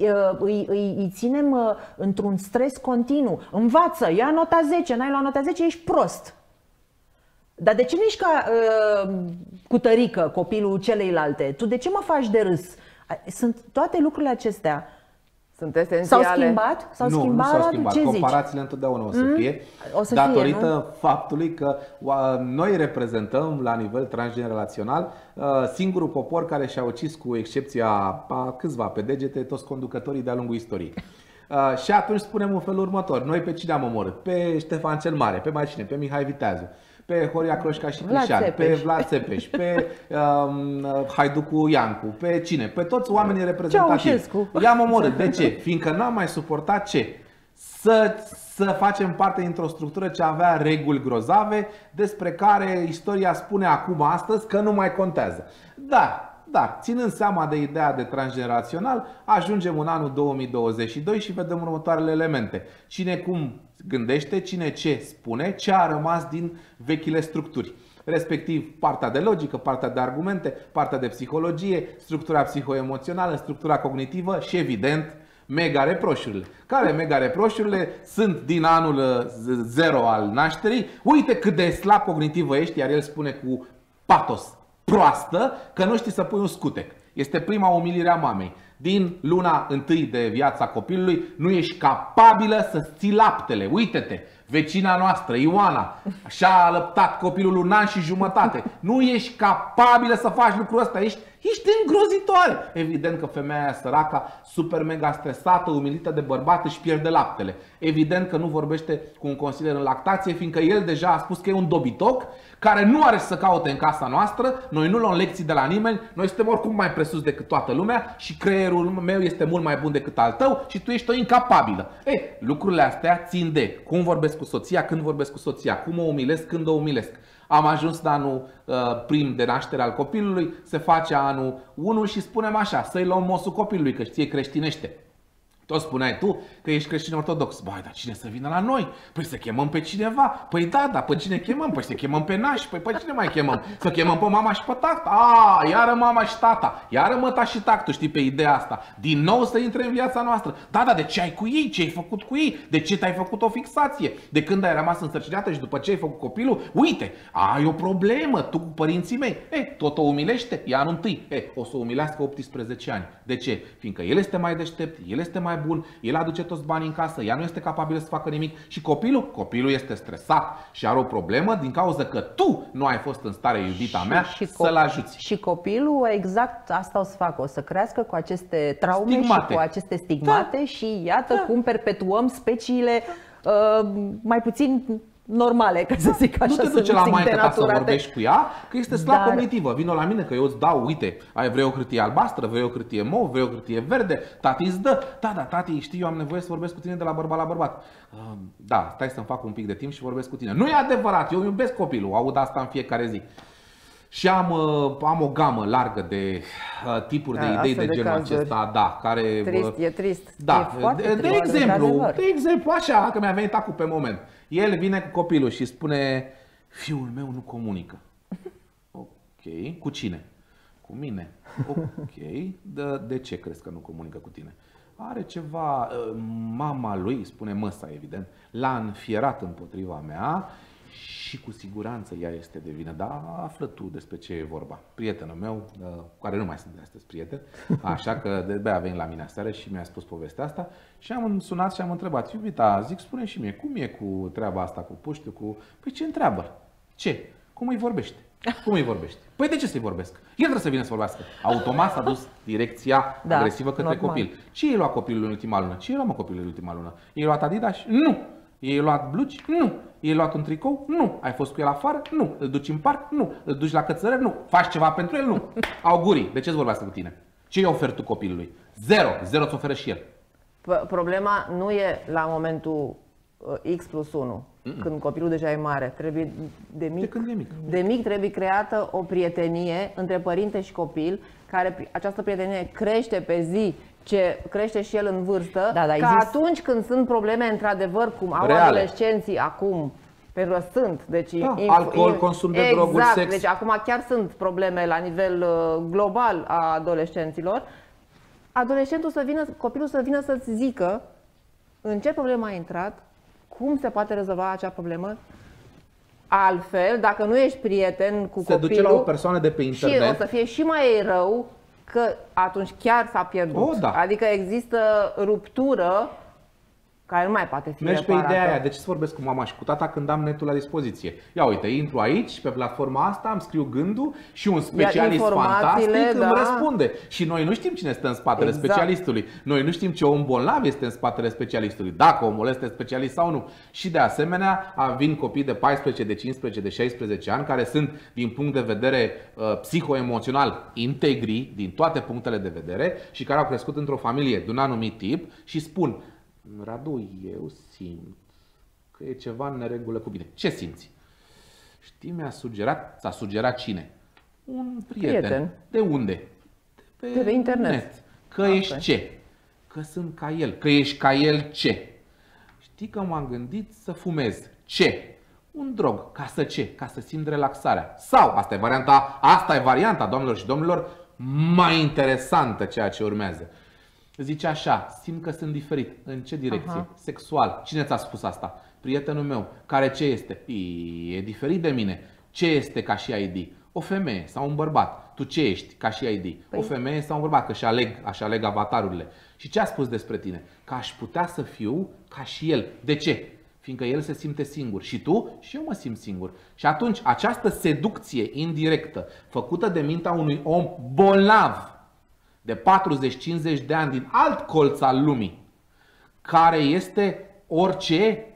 îi ținem într-un stres continuu. Învață, ia nota 10, n-ai luat nota 10, ești prost. Dar de ce nu ești ca cutărică, copilul celeilalte? Tu de ce mă faci de râs? Sunt toate lucrurile acestea. Sunt esențiale. S-au schimbat? Nu s-au schimbat. Ce comparațiile întotdeauna o să fie, datorită faptului că noi reprezentăm la nivel transgenerațional singurul popor care și-a ucis, cu excepția a câțiva pe degete, toți conducătorii de-a lungul istoriei. Și atunci spunem în felul următor: noi pe cine am omorât? Pe Ștefan cel Mare, pe mai cine? Pe Mihai Viteazu, pe Horia Croșca și Crișan, pe Vlad Țepeș, pe Haiducu Iancu, pe cine? Pe toți oamenii reprezentativi. I-am omorât. De ce? Fiindcă n-am mai suportat ce? Să facem parte dintr-o structură ce avea reguli grozave, despre care istoria spune acum, astăzi, că nu mai contează. Dar, ținând seama de ideea de transgenerațional, ajungem în anul 2022 și vedem următoarele elemente. Cine cum gândește, cine ce spune, ce a rămas din vechile structuri. Respectiv partea de logică, partea de argumente, partea de psihologie, structura psihoemoțională, structura cognitivă și, evident, mega-reproșurile. Care mega-reproșurile sunt din anul 0 al nașterii. Uite cât de slab cognitivă ești, iar el spune cu patos: proastă, că nu știi să pui un scutec. Este prima umilire a mamei. Din luna întâi de viața copilului nu ești capabilă să ții laptele. Uite-te, vecina noastră, Ioana, și-a alăptat copilul un an și jumătate. Nu ești capabilă să faci lucrul ăsta, ești îngrozitoare. Evident că femeia aia săraca, super mega stresată, umilită de bărbat, își pierde laptele. Evident că nu vorbește cu un consilier în lactație, fiindcă el deja a spus că e un dobitoc care nu are să caute în casa noastră. Noi nu luăm lecții de la nimeni, noi suntem oricum mai presus decât toată lumea și creierul meu este mult mai bun decât al tău și tu ești o incapabilă. Lucrurile astea țin de cum vorbesc cu soția, când vorbesc cu soția, cum o umilesc, când o umilesc. Am ajuns în anul prim de naștere al copilului, se face anul 1 și spunem așa: să-i luăm mosul copilului, că știe creștinește. Tot spuneai tu că ești creștin ortodox. Băi, dar cine să vină la noi? Păi să chemăm pe cineva. Păi da, pe cine chemăm? Păi să chemăm pe nași. Păi pe cine mai chemăm? Să chemăm pe mama și pe tata. Iară mama și tata. Iară măta și tactul, știi, pe ideea asta. Din nou să intre în viața noastră. Da, de ce ai cu ei? Ce ai făcut cu ei? De ce te-ai făcut o fixație? De când ai rămas însărcinată și după ce ai făcut copilul? Uite, ai o problemă tu cu părinții mei. Tot o umilește? E anul întâi. O să o umilească 18 ani. De ce? Fiindcă el este mai deștept, el este mai bun, el aduce toți banii în casă, ea nu este capabilă să facă nimic. Și copilul este stresat și are o problemă din cauza că tu nu ai fost în stare, iubita mea, să-l ajuți. Și copilul exact asta o să facă, o să crească cu aceste traume și cu aceste stigmate, și iată cum perpetuăm speciile mai puțin normale, ca să zic așa. Nu te duce la maică ta să vorbești cu ea, că este slab cognitivă. Vino la mine că eu îți dau, uite, vrei o hârtie albastră, vrei o hârtie mov, vrei o hârtie verde, tati îți dă. Da, tati, știi, eu am nevoie să vorbesc cu tine de la bărbat la bărbat. Da, stai să-mi fac un pic de timp și vorbesc cu tine. Nu e adevărat, eu iubesc copilul, aud asta în fiecare zi. Și am o gamă largă de tipuri de idei de genul acesta, da, care... E trist. Da, de exemplu, așa, că mi-a venit acum pe moment. El vine cu copilul și spune: fiul meu nu comunică. Ok, cu cine? Cu mine. Ok, de ce crezi că nu comunică cu tine? Are ceva, mama lui, spune măsa evident, l-a înfierat împotriva mea. Și cu siguranță ea este de vină. Dar află tu despre ce e vorba. Prietenul meu, cu care nu mai sunt de astăzi prieten, așa că de-abia a venit la mine aseară și mi-a spus povestea asta. Și am sunat și am întrebat: iubita, zic, spune și mie, cum e cu treaba asta, cu puștiu, cu... Păi ce întreabă? Ce? Cum îi vorbește? Cum îi vorbește? Păi de ce să-i vorbesc? El trebuie să vină să vorbească. Automat s-a dus direcția agresivă către copil. Ce i-ai luat copilul în ultima lună? Ce i-ai luat copilul în ultima lună? I-ai luat Adidas? Nu! I-ai luat blugi? Nu. I-ai luat un tricou? Nu. Ai fost cu el afară? Nu. Îl duci în parc? Nu. Îl duci la cățărări? Nu. Faci ceva pentru el? Nu. Augurii, de ce-ți vorbească cu tine? Ce i-ai oferi tu copilului? Zero. Zero ți oferă și el. Problema nu e la momentul X+1, când copilul deja e mare. Trebuie de mic trebuie creată o prietenie între părinte și copil, care această prietenie crește pe zi ce crește și el în vârstă, atunci când sunt probleme într-adevăr, cum au adolescenții acum, pentru că sunt, deci alcool, consum de droguri, sex. Deci acum chiar sunt probleme la nivel global a adolescenților. Copilul să vină să-ți zică în ce problemă a intrat, cum se poate rezolva acea problemă. Altfel, dacă nu ești prieten cu copilul, se duce la o persoană de pe internet și o să fie și mai rău, că atunci chiar s-a pierdut. Adică există ruptură care nu mai poate fi reparată. Mergi pe ideea aia, de ce să vorbesc cu mama și cu tata când am netul la dispoziție? Ia uite, intru aici, pe platforma asta, îmi scriu gândul și un specialist fantastic îmi răspunde. Și noi nu știm cine stă în spatele specialistului. Noi nu știm ce om bolnav este în spatele specialistului, dacă omul este specialist sau nu. Și de asemenea, vin copii de 14, de 15, de 16 ani care sunt, din punct de vedere psihoemoțional, integri din toate punctele de vedere și care au crescut într-o familie de un anumit tip și spun: Radu, eu simt că e ceva în neregulă cu mine. Ce simți? Știi, ți-a sugerat cine? Un prieten. De unde? De pe internet. Că ești ce? Că sunt ca el. Că ești ca el ce? Știi că m-am gândit să fumez. Ce? Un drog. Ca să ce? Ca să simt relaxarea. Sau, asta e varianta, doamnelor și domnilor, mai interesantă, ceea ce urmează. Zice așa: simt că sunt diferit. În ce direcție? Sexual. Cine ți-a spus asta? Prietenul meu. Care ce este? E diferit de mine. Ce este ca și ID? O femeie sau un bărbat. Tu ce ești ca și ID? O femeie sau un bărbat? Că își aleg avatarurile. Și ce a spus despre tine? Că aș putea să fiu ca și el. De ce? Fiindcă el se simte singur. Și tu? Și eu mă simt singur. Și atunci această seducție indirectă făcută de mintea unui om bolnav de 40-50 de ani din alt colț al lumii, care este orice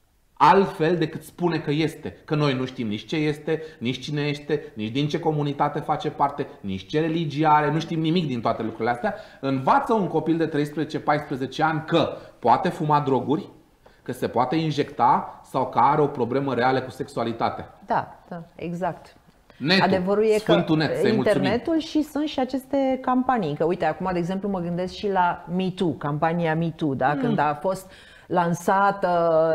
altfel decât spune că este. Că noi nu știm nici ce este, nici cine este, nici din ce comunitate face parte, nici ce religie are, nu știm nimic din toate lucrurile astea. Învață un copil de 13-14 ani că poate fuma droguri, că se poate injecta sau că are o problemă reală cu sexualitatea. Da, exact. Netul, adevărul e că internetul și sunt și aceste campanii. Că uite, acum de exemplu mă gândesc și la Me Too, campania Me Too, da? Când a fost lansată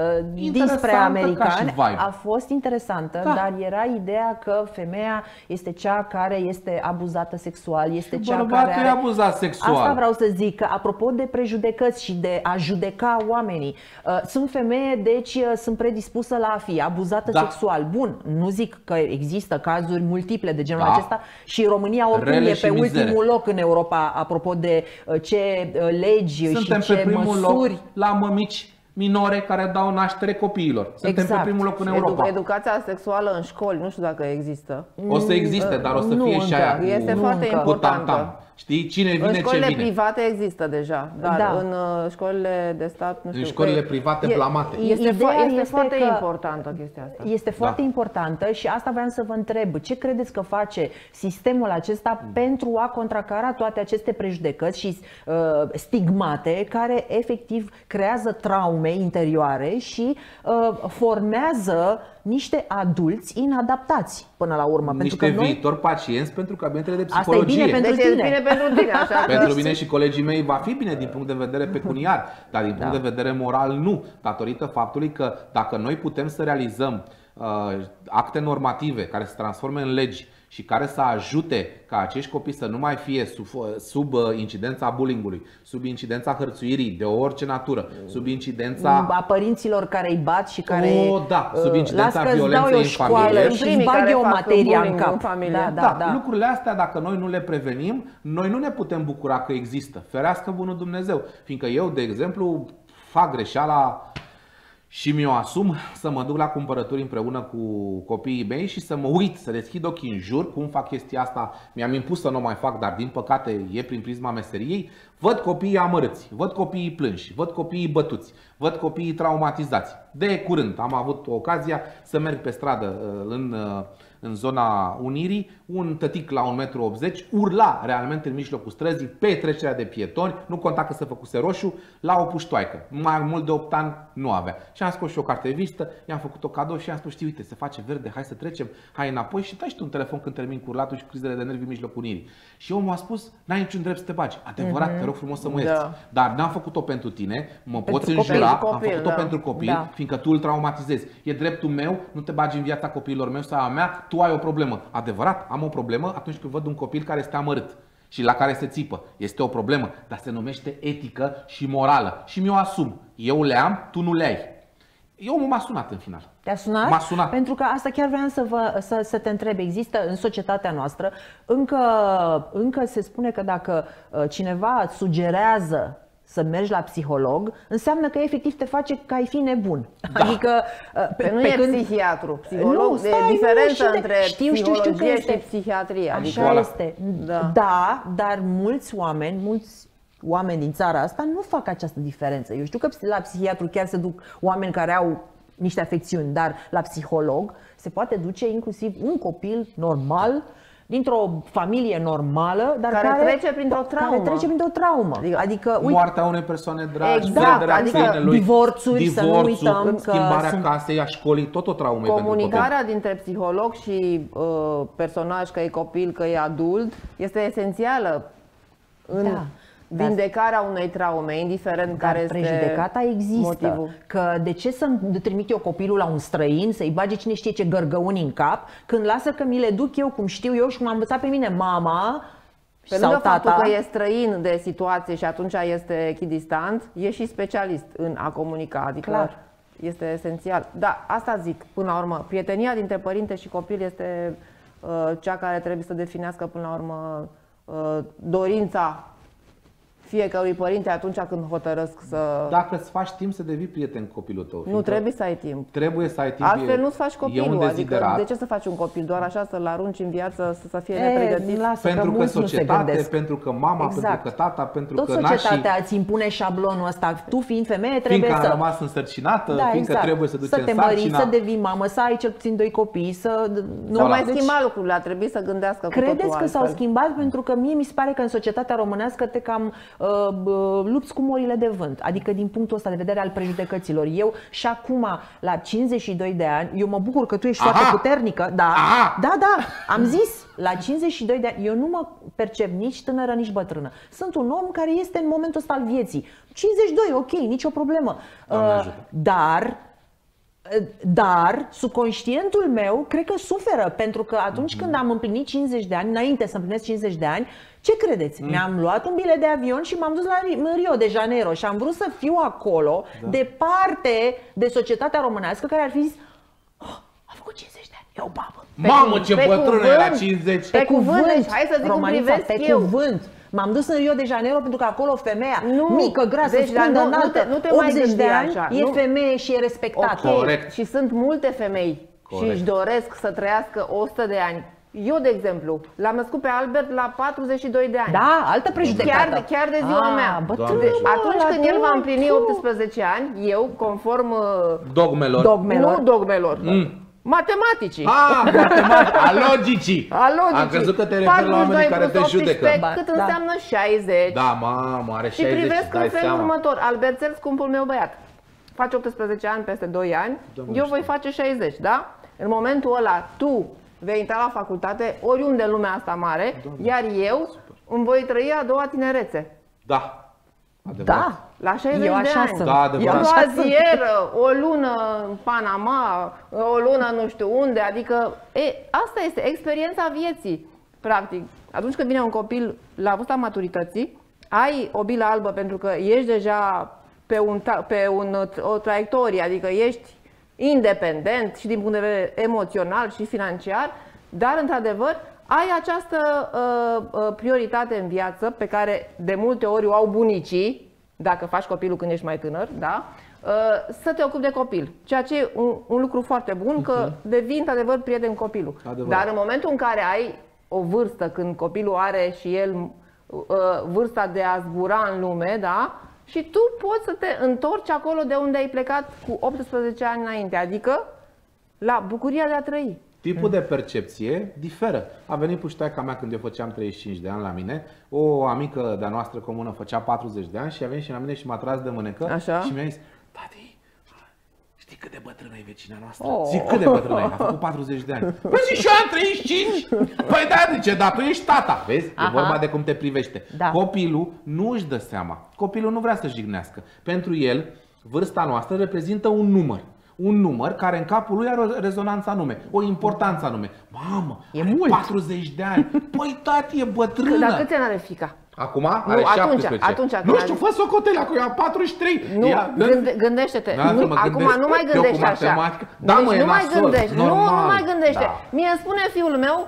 dinspre americani, a fost interesantă, dar era ideea că femeia este cea care este abuzată sexual, este și cea care are abuzat sexual. Asta vreau să zic, că apropo de prejudecăți și de a judeca oamenii, sunt femeie, deci sunt predispusă la a fi abuzată sexual. Bun, nu zic că există cazuri multiple de genul acesta și România oricum e pe ultimul loc în Europa apropo de ce legi Suntem și ce pe primul măsuri. loc la mămici minore care dau naștere copiilor. Suntem pe primul loc în Europa. Educația sexuală în școli, nu știu dacă există. O să existe, dar o să fie și aia cu, este foarte importantă. Știi? Cine vine, în școlile ce vine. private există deja, dar în școlile de stat, nu știu. În școlile private blamate. Este foarte importantă chestia asta. Este foarte importantă și asta vreau să vă întreb. Ce credeți că face sistemul acesta pentru a contracara toate aceste prejudecăți și stigmate care efectiv creează traume interioare și formează niște adulți inadaptați până la urmă? Niște viitori pacienți pentru cabinetele de psihologie. Asta e bine pentru tine. E bine pentru tine, așa. Pentru mine și colegii mei va fi bine din punct de vedere pecuniar, dar din punct de vedere moral nu. Datorită faptului că dacă noi putem să realizăm acte normative care se transforme în legi și care să ajute ca acești copii să nu mai fie sub incidența bullying-ului, sub incidența hărțuirii de orice natură, sub incidența a părinților care îi bat și care sub incidența violenței în familie, și îți bag eu materia în cap. Lucrurile astea, dacă noi nu le prevenim, noi nu ne putem bucura că există. Ferească bunul Dumnezeu. Fiindcă eu, de exemplu, fac greșeala și mi-o asum să mă duc la cumpărături împreună cu copiii mei și să mă uit, să deschid ochii în jur cum fac chestia asta. Mi-am impus să nu o mai fac, dar din păcate e prin prisma meseriei. Văd copiii amărâți, văd copiii plânși, văd copiii bătuți, văd copiii traumatizați. De curând am avut ocazia să merg pe stradă în zona Unirii, un tătic la 1,80 m urla realmente în mijlocul străzii pe trecerea de pietoni, nu conta că se făcuse roșu, la o puștoaică. Mai mult de 8 ani nu avea. Și am scos și o carte de vizită, i-am făcut o cadou și am spus: știi, uite, se face verde, hai să trecem, hai înapoi și dai și tu un telefon când termin cu urlatul și crizele de nervi în mijlocul Unirii. Și omul a spus: n-ai niciun drept să te bagi. Adevărat, te rog frumos să mă ierți. Dar n-am făcut-o pentru tine, mă poți înjura, am făcut-o pentru copil, fiindcă tu îl traumatizezi. E dreptul meu, nu te bagi în viața copiilor mei sau a mea, tu ai o problemă. Adevărat, am o problemă atunci când văd un copil care este amărât și la care se țipă. Este o problemă, dar se numește etică și morală. Și mi-o asum. Eu le am, tu nu le ai. Eu m-a sunat în final. Te-a sunat? M-a sunat. Pentru că asta chiar vreau să te întreb. Există în societatea noastră, încă se spune că dacă cineva îți sugerează să mergi la psiholog, înseamnă că efectiv te face ca ai fi nebun. Da. Adică nu e psihiatru. Psiholog, e diferență între psihologie și psihiatrie. Așa este. Da, dar mulți oameni din țara asta nu fac această diferență. Eu știu că la psihiatru chiar se duc oameni care au niște afecțiuni, dar la psiholog se poate duce inclusiv un copil normal, dintr-o familie normală, dar care trece printr-o traumă. Adică moartea unei persoane dragi, adică divorțuri, să nu uităm, schimbarea casei, a școlii, tot o traumă. Comunicarea dintre psiholog și personaj, că e copil, că e adult, este esențială în vindecarea unei traume, indiferent care este prejudecata există. Motivul. Că de ce să trimit eu copilul la un străin, să-i bage cine știe ce gărgăuni în cap, când lasă că mi le duc eu cum știu eu și cum am învățat pe mine mama pe lângă faptul că e străin de situație și atunci este echidistant, e și specialist în a comunica, adică este esențial. Da, asta zic, până la urmă, prietenia dintre părinte și copil este cea care trebuie să definească până la urmă dorința fiecărui părinte atunci când hotărăsc să... Dacă îți faci timp să devii prieten cu copilul tău. Nu trebuie să ai timp. Trebuie să ai timp. Altfel nu-ți faci copilul. Adică de ce să faci un copil? Doar așa să-l arunci în viață, să fie nepregătit? Pentru că societate, pentru că mama, pentru că tata, pentru că nașii... Tot societatea îți impune șablonul ăsta. Tu fiind femeie trebuie fiindcă am rămas însărcinată, fiindcă trebuie să duci în sarcina. Să te mări, să devii mamă, să ai cel puțin 2 copii, să... Nu mai schimba lucrurile, a trebuit să gândească cu totul altfel. Credeți că s-au schimbat? Pentru că mie mi se pare că în societatea românească te cam lupți cu morile de vânt, adică din punctul ăsta de vedere al prejudecăților. Eu și acum, la 52 de ani, eu mă bucur că tu ești foarte puternică, da, am zis, la 52 de ani, eu nu mă percep nici tânără, nici bătrână. Sunt un om care este în momentul ăsta al vieții. 52, ok, nicio problemă. Dar subconștientul meu cred că suferă, pentru că atunci când am împlinit 50 de ani, înainte să împlinesc 50 de ani, ce credeți? Mi-am luat un bilet de avion și m-am dus la Rio de Janeiro și am vrut să fiu acolo, departe de societatea românească care ar fi zis: a făcut 50 de ani, e o babă. Mamă, ce bătrână e la 50! Pe cuvânt, hai să zic cum privesc eu. Cuvânt. M-am dus în Rio de Janeiro pentru că acolo femeia mică, grasă, deci, scundă, înaltă, nu te 80 de ani, așa. e femeie și e respectată. Corect. Și sunt multe femei și își doresc să trăiască 100 de ani. Eu, de exemplu, l-am născut pe Albert la 42 de ani. Da, altă prejudecată. Chiar de ziua mea. Atunci când el va împlini 18 ani, eu, conform dogmelor. Nu dogmelor. Matematicii. A logicii. Am crezut că te referi la oamenii care te judecă. Cât înseamnă 60. Da, mamă, are 60. Și privesc în felul următor. Alberțel, scumpul meu băiat, face 18 ani peste 2 ani, eu voi face 60, da? În momentul ăla, tu vei intra la facultate oriunde în lumea asta mare, iar eu îmi voi trăi a doua tinerețe. Da. Adevărat. Da. La 60 Eu de așa ani. sunt. Da, adevărat. O croazieră, o lună în Panama, o lună nu știu unde, adică asta este experiența vieții, practic. Atunci când vine un copil la vârsta maturității, ai o bilă albă pentru că ești deja pe o traiectorie, adică ești independent și din punct de vedere emoțional și financiar, dar într-adevăr ai această prioritate în viață pe care de multe ori o au bunicii, dacă faci copilul când ești mai tânăr, da? Să te ocupi de copil. Ceea ce e un lucru foarte bun, că devii într-adevăr prieten cu copilul. Dar în momentul în care ai o vârstă, când copilul are și el vârsta de a zbura în lume, da? Și tu poți să te întorci acolo de unde ai plecat cu 18 ani înainte, adică la bucuria de a trăi. Tipul de percepție diferă. A venit pușteaica mea când eu făceam 35 de ani la mine, o amică de-a noastră comună făcea 40 de ani și a venit și la mine și m-a tras de mânecă. Așa? Și mi-a zis: tati, știi cât de bătrână e vecina noastră? Zic, cât de bătrână e? A făcut 40 de ani. Păi zic, și eu am 35. Păi da, zice, dar tu ești tata. Vezi? E vorba de cum te privește. Da. Copilul nu își dă seama. Copilul nu vrea să jignească. Pentru el, vârsta noastră reprezintă un număr. Un număr care în capul lui are o rezonanță anume, o importanță anume. Mamă, e are mult. 40 de ani. Păi tati, e bătrână. Dar câți ani are fiica? Acum are 17. Atunci, nu știu, fă socotelea, că eu am 43. Nu, gândește-te. Acum nu mai gândești așa. Da, deci mă, nu mai gândești. Nu mai gândește. Da. Mie îmi spune fiul meu,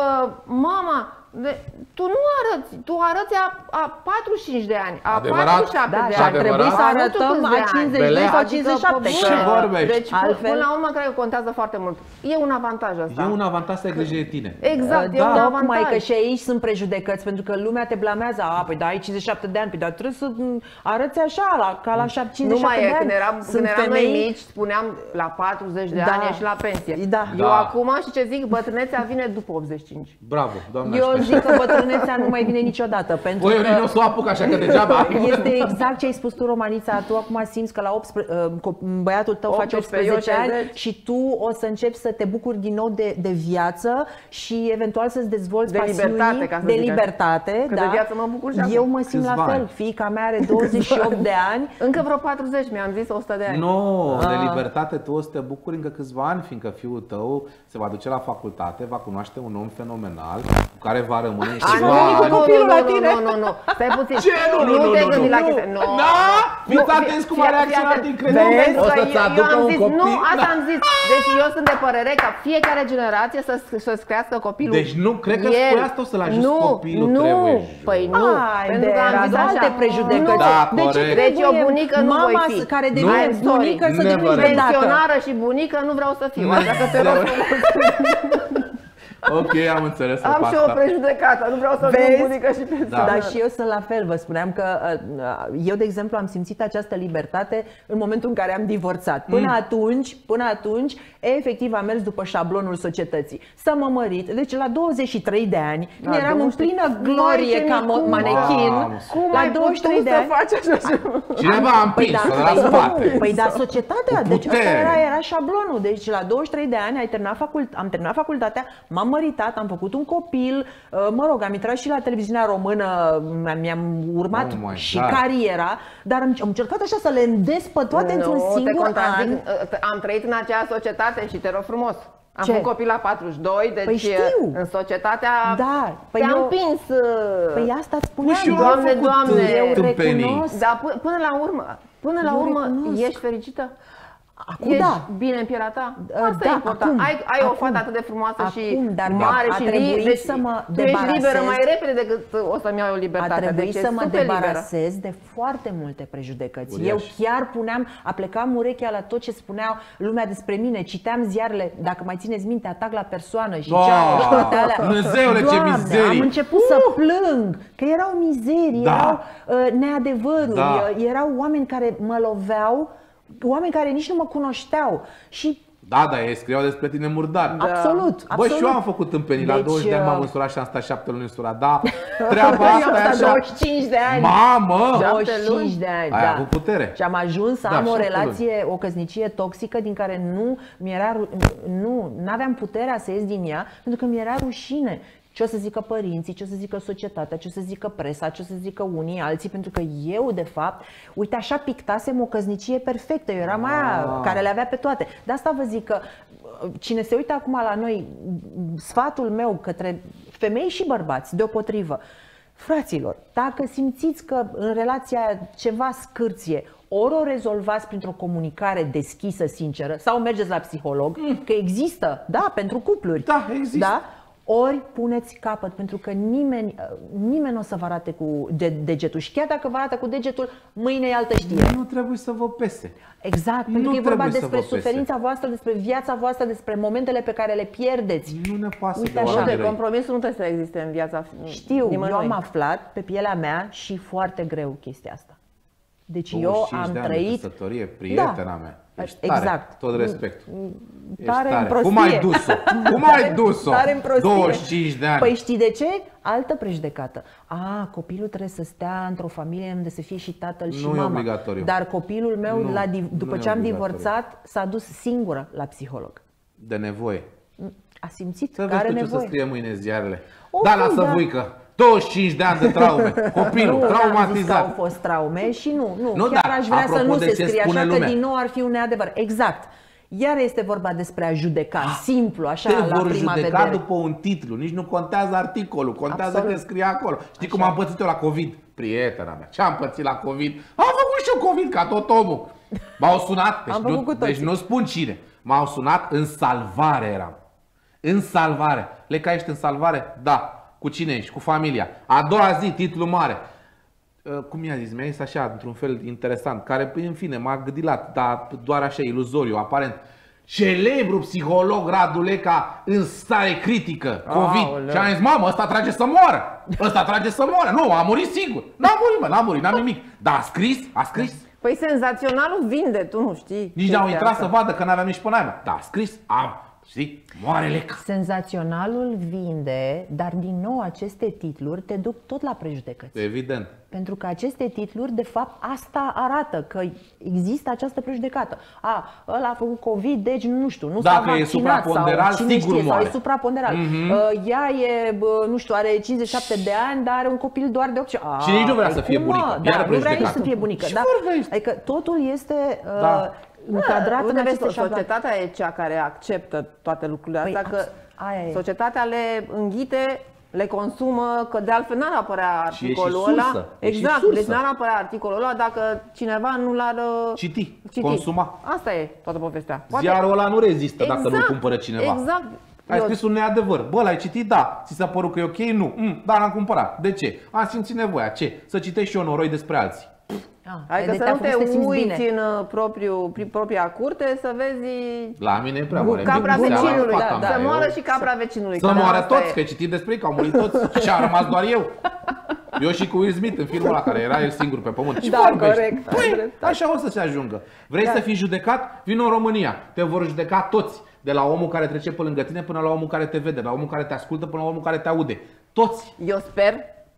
mama, tu nu arăți, tu arăți a 45 de ani, a 47 de și ani. ar trebui să arătăm a 52 sau 57. Ce vorbești? Deci, până la urmă, cred că contează foarte mult. E un avantaj ăsta. E un avantaj să ai grijă de tine. Exact, e un avantaj. Tocmai că și aici sunt prejudecăți, pentru că lumea te blamează. Păi da, ai 57 de ani, păi dar trebuie să arăți așa, ca la 57 de ani. Nu mai e, când eram noi mici, spuneam la 40 de ani ești la pensie. Eu acum, și ce zic, bătrânețea vine după 85. Bravo, doamna. Eu zic că bătrânețea nu mai vine niciodată. Pentru că eu nu o să o apuc așa că degeaba. Este exact ce ai spus tu, Romanița. Tu acum simți că la 18, băiatul tău face 18 ani și tu o să începi să te bucuri din nou de viață și eventual să-ți dezvolți pasiuni de libertate. Că de viață mă bucur și acum. Eu mă simt la fel. Fiica mea are 28 de ani. Încă vreo 40, mi-am zis 100 de ani. Nu, de libertate tu o să te bucuri încă câțiva ani, fiindcă fiul tău se va duce la facultate, va cunoaște un om fenomenal cu care va rămâne copilul la tine. Nu, stai puțin. Ce? Nu te gândi la chestia. Da? Fiți atenți cum a reacționat incredibil. O să-ți aducă un copil. Nu, asta am zis. Deci eu sunt de părere ca fiecare generație să-ți crească copilul. Deci nu, cred că spui asta, o să-l ajuți copilul, trebuie. Păi nu, pentru că am zis alte prejudecăți. Deci o bunică nu voi fi. Mama care devine bunică să devine pensionară și bunică nu vreau să fiu. Așa că te rog frumos. Ok, am înțeles. Am și o prejudecată, nu vreau să fiu bunică și pensionară. Dar și eu sunt la fel, vă spuneam că eu, de exemplu, am simțit această libertate în momentul în care am divorțat. Până atunci, efectiv am mers după șablonul societății. Să mă mărit, deci la 23 de ani, când eram în plină glorie ca manechin, la 23 de ani faci așa. Cineva a împins la spate. Păi da, societatea, deci ăsta era șablonul. Deci la 23 de ani am terminat facultatea, m-am măritat, am făcut un copil, mă rog, am intrat și la televiziunea română, mi-am urmat și cariera, dar am încercat așa să le îndes pe toate într-un singur an. Am trăit în aceea societate și te rog frumos. Am făcut copil la 42, deci știu. În societatea te-a împins. Păi asta îți spuneam. Doamne, eu recunosc. Dar până la urmă, ești fericită? Acum Ești da. bine în pielea ta? Asta Da, e important. acum, ai o fată atât de frumoasă și dar mare a și trebuit deci să mă tu ești liberă debarasez. mai repede decât o să-mi iau o libertate. A trebuit deci să mă super liberă. debarasez de foarte multe prejudecăți. Uriaș. Eu chiar aplecam urechea la tot ce spunea lumea despre mine, citeam ziarele, dacă mai țineți minte, Atac la persoană și toate alea. Dumnezeule, ce Doamne, mizerii! am început să plâng, că erau mizerii, erau neadevăruri, erau oameni care mă loveau, oameni care nici nu mă cunoșteau și Da, ei scriau despre tine murdar. absolut. Bă, și eu am făcut tâmpenii, la Deci, 20 de ani m-am însurat și am stat 7 luni însurat. Da, treaba asta e așa. 25 de ani. Mamă! 25 de ani, Ai da. avut putere. Și am ajuns să Da, am o 7 relație, o căsnicie toxică din care nu aveam puterea să ies din ea, pentru că mi era rușine. Ce o să zică părinții, ce o să zică societatea, ce o să zică presa, ce o să zică unii, alții, pentru că eu, de fapt, uite, așa pictasem o căsnicie perfectă. Eu eram aia care le avea pe toate. De asta vă zic că cine se uită acum la noi, sfatul meu către femei și bărbați, deopotrivă, fraților, dacă simțiți că în relația ceva scârție, ori o rezolvați printr-o comunicare deschisă, sinceră, sau mergeți la psiholog, că există, da, pentru cupluri. Da, există. Da? Ori puneți capăt, pentru că nimeni nu o să vă arate cu degetul. Și chiar dacă vă arată cu degetul, mâine e altă știre. Nu trebuie să vă pese. Exact, Nu pentru că e vorba trebuie să despre vă pese. suferința voastră, despre viața voastră, despre momentele pe care le pierdeți. Nu ne pasă Uite de așa. oameni De răi. compromisul nu trebuie să existe în viața Știu, nimănui. eu am aflat pe pielea mea și foarte greu chestia asta. Deci eu 25 am de ani de trăit căsătorie, prietena mea. Ești tare, exact. tot respectul. Tare în prostie. Cum ai dus-o? Cum ai dus-o? Tare în prostie. 25 de ani. Păi știi de ce? Altă prejudecată. Copilul trebuie să stea într-o familie unde să fie și tatăl și Nu e mama. obligatoriu. Dar copilul meu, Nu, după nu ce e am obligatoriu. divorțat, s-a dus singură la psiholog. De nevoie. A simțit Să că vezi are tu ce o să nevoie. scrie mâine ziarele. Ok, Da, lasă da. vuică. 25 de ani de traume. Copilul, Nu, n-am zis că au traumatizat. fost traume și nu dar, chiar aș vrea să apropo nu de se ce scrie spune așa, că lumea. din nou ar fi un neadevăr. Exact. Iar este vorba despre a judeca, simplu, așa, Te la vor prima judeca vedere. după un titlu. Nici nu contează articolul. Contează Absolut. că scrie acolo. Știi cum am pățit eu la COVID? Prietena mea. Ce am pățit la COVID? Am făcut și eu COVID ca tot omul. M-au sunat. Am făcut cu toții. Deci nu spun cine. M-au sunat, în salvare eram. În salvare. Leca, ești în salvare? Da. Cu cine ești? Cu familia. A doua zi, titlu mare. Cum i-a zis? Mi-a zis așa, într-un fel interesant, care, în fine, m-a gâdilat, dar doar așa, iluzoriu, aparent. Celebru psiholog Radu Leca în stare critică, COVID. Aoleu. Și am zis, mamă, ăsta trage să moară. Ăsta trage să moară. Nu, a murit sigur. N-a murit, mă, n-a murit, n-am nimic. Dar a scris, a scris. Păi senzaționalul vinde, tu nu știi. Nici n-au chestia intrat asta. să vadă că n-aveam nici până aia. Dar a scris, știi, moare Leca. Senzaționalul vinde, dar din nou aceste titluri te duc tot la prejudecăți. Evident. Pentru că aceste titluri, de fapt, asta arată că există această prejudecată. Ăla a făcut COVID, deci nu știu, nu s-a Dacă e vaccinat supraponderal, sau cine sigur știe, sau moare. e supraponderal. Ea e, nu știu, are 57 de ani, dar are un copil doar de 8 Și nici nu vrea să fie cum, bunică. mă? Iar Da, nu vrea nici prejudecată. să fie bunică. Ce Da. vorbești? Adică totul este Da. încadrat în Uite, vezi, aceste șabloane. societatea e cea care acceptă toate lucrurile Păi, astea, că aia e. societatea le înghite, le consumă, că de altfel n-ar apărea Și e și articolul sursă, ăla. e și Exact, sursă. deci n-ar apărea articolul ăla dacă cineva nu l-ar Citi, consuma. Asta e toată povestea. Ziarul ăla nu rezistă dacă nu-l cumpără cineva. Exact. Ai scris un neadevăr. Bă, l-ai citit? Da. Ți s-a părut că e ok? Nu. Da, l-am cumpărat. De ce? Am simțit nevoia. Ce? Să citești și eu noroi despre alții. Adică să nu te uiți în propria curte, să vezi La mine e prea mare. capra Seara, vecinului. fata mea, Să moară eu- și capra vecinului. Să că moară asta toți, e. că ai citit despre ei, că au murit toți. Și a rămas doar eu. Eu și cu Will Smith în filmul ăla, care era el singur pe pământ. Ce Da, vorbești? corect, ai Păi, dreptate. așa o să se ajungă. Vrei să fii judecat? Vino în România. Te vor judeca toți. De la omul care trece pe lângă tine până la omul care te vede, de la omul care te ascultă până la omul care te aude. Toți. Eu sper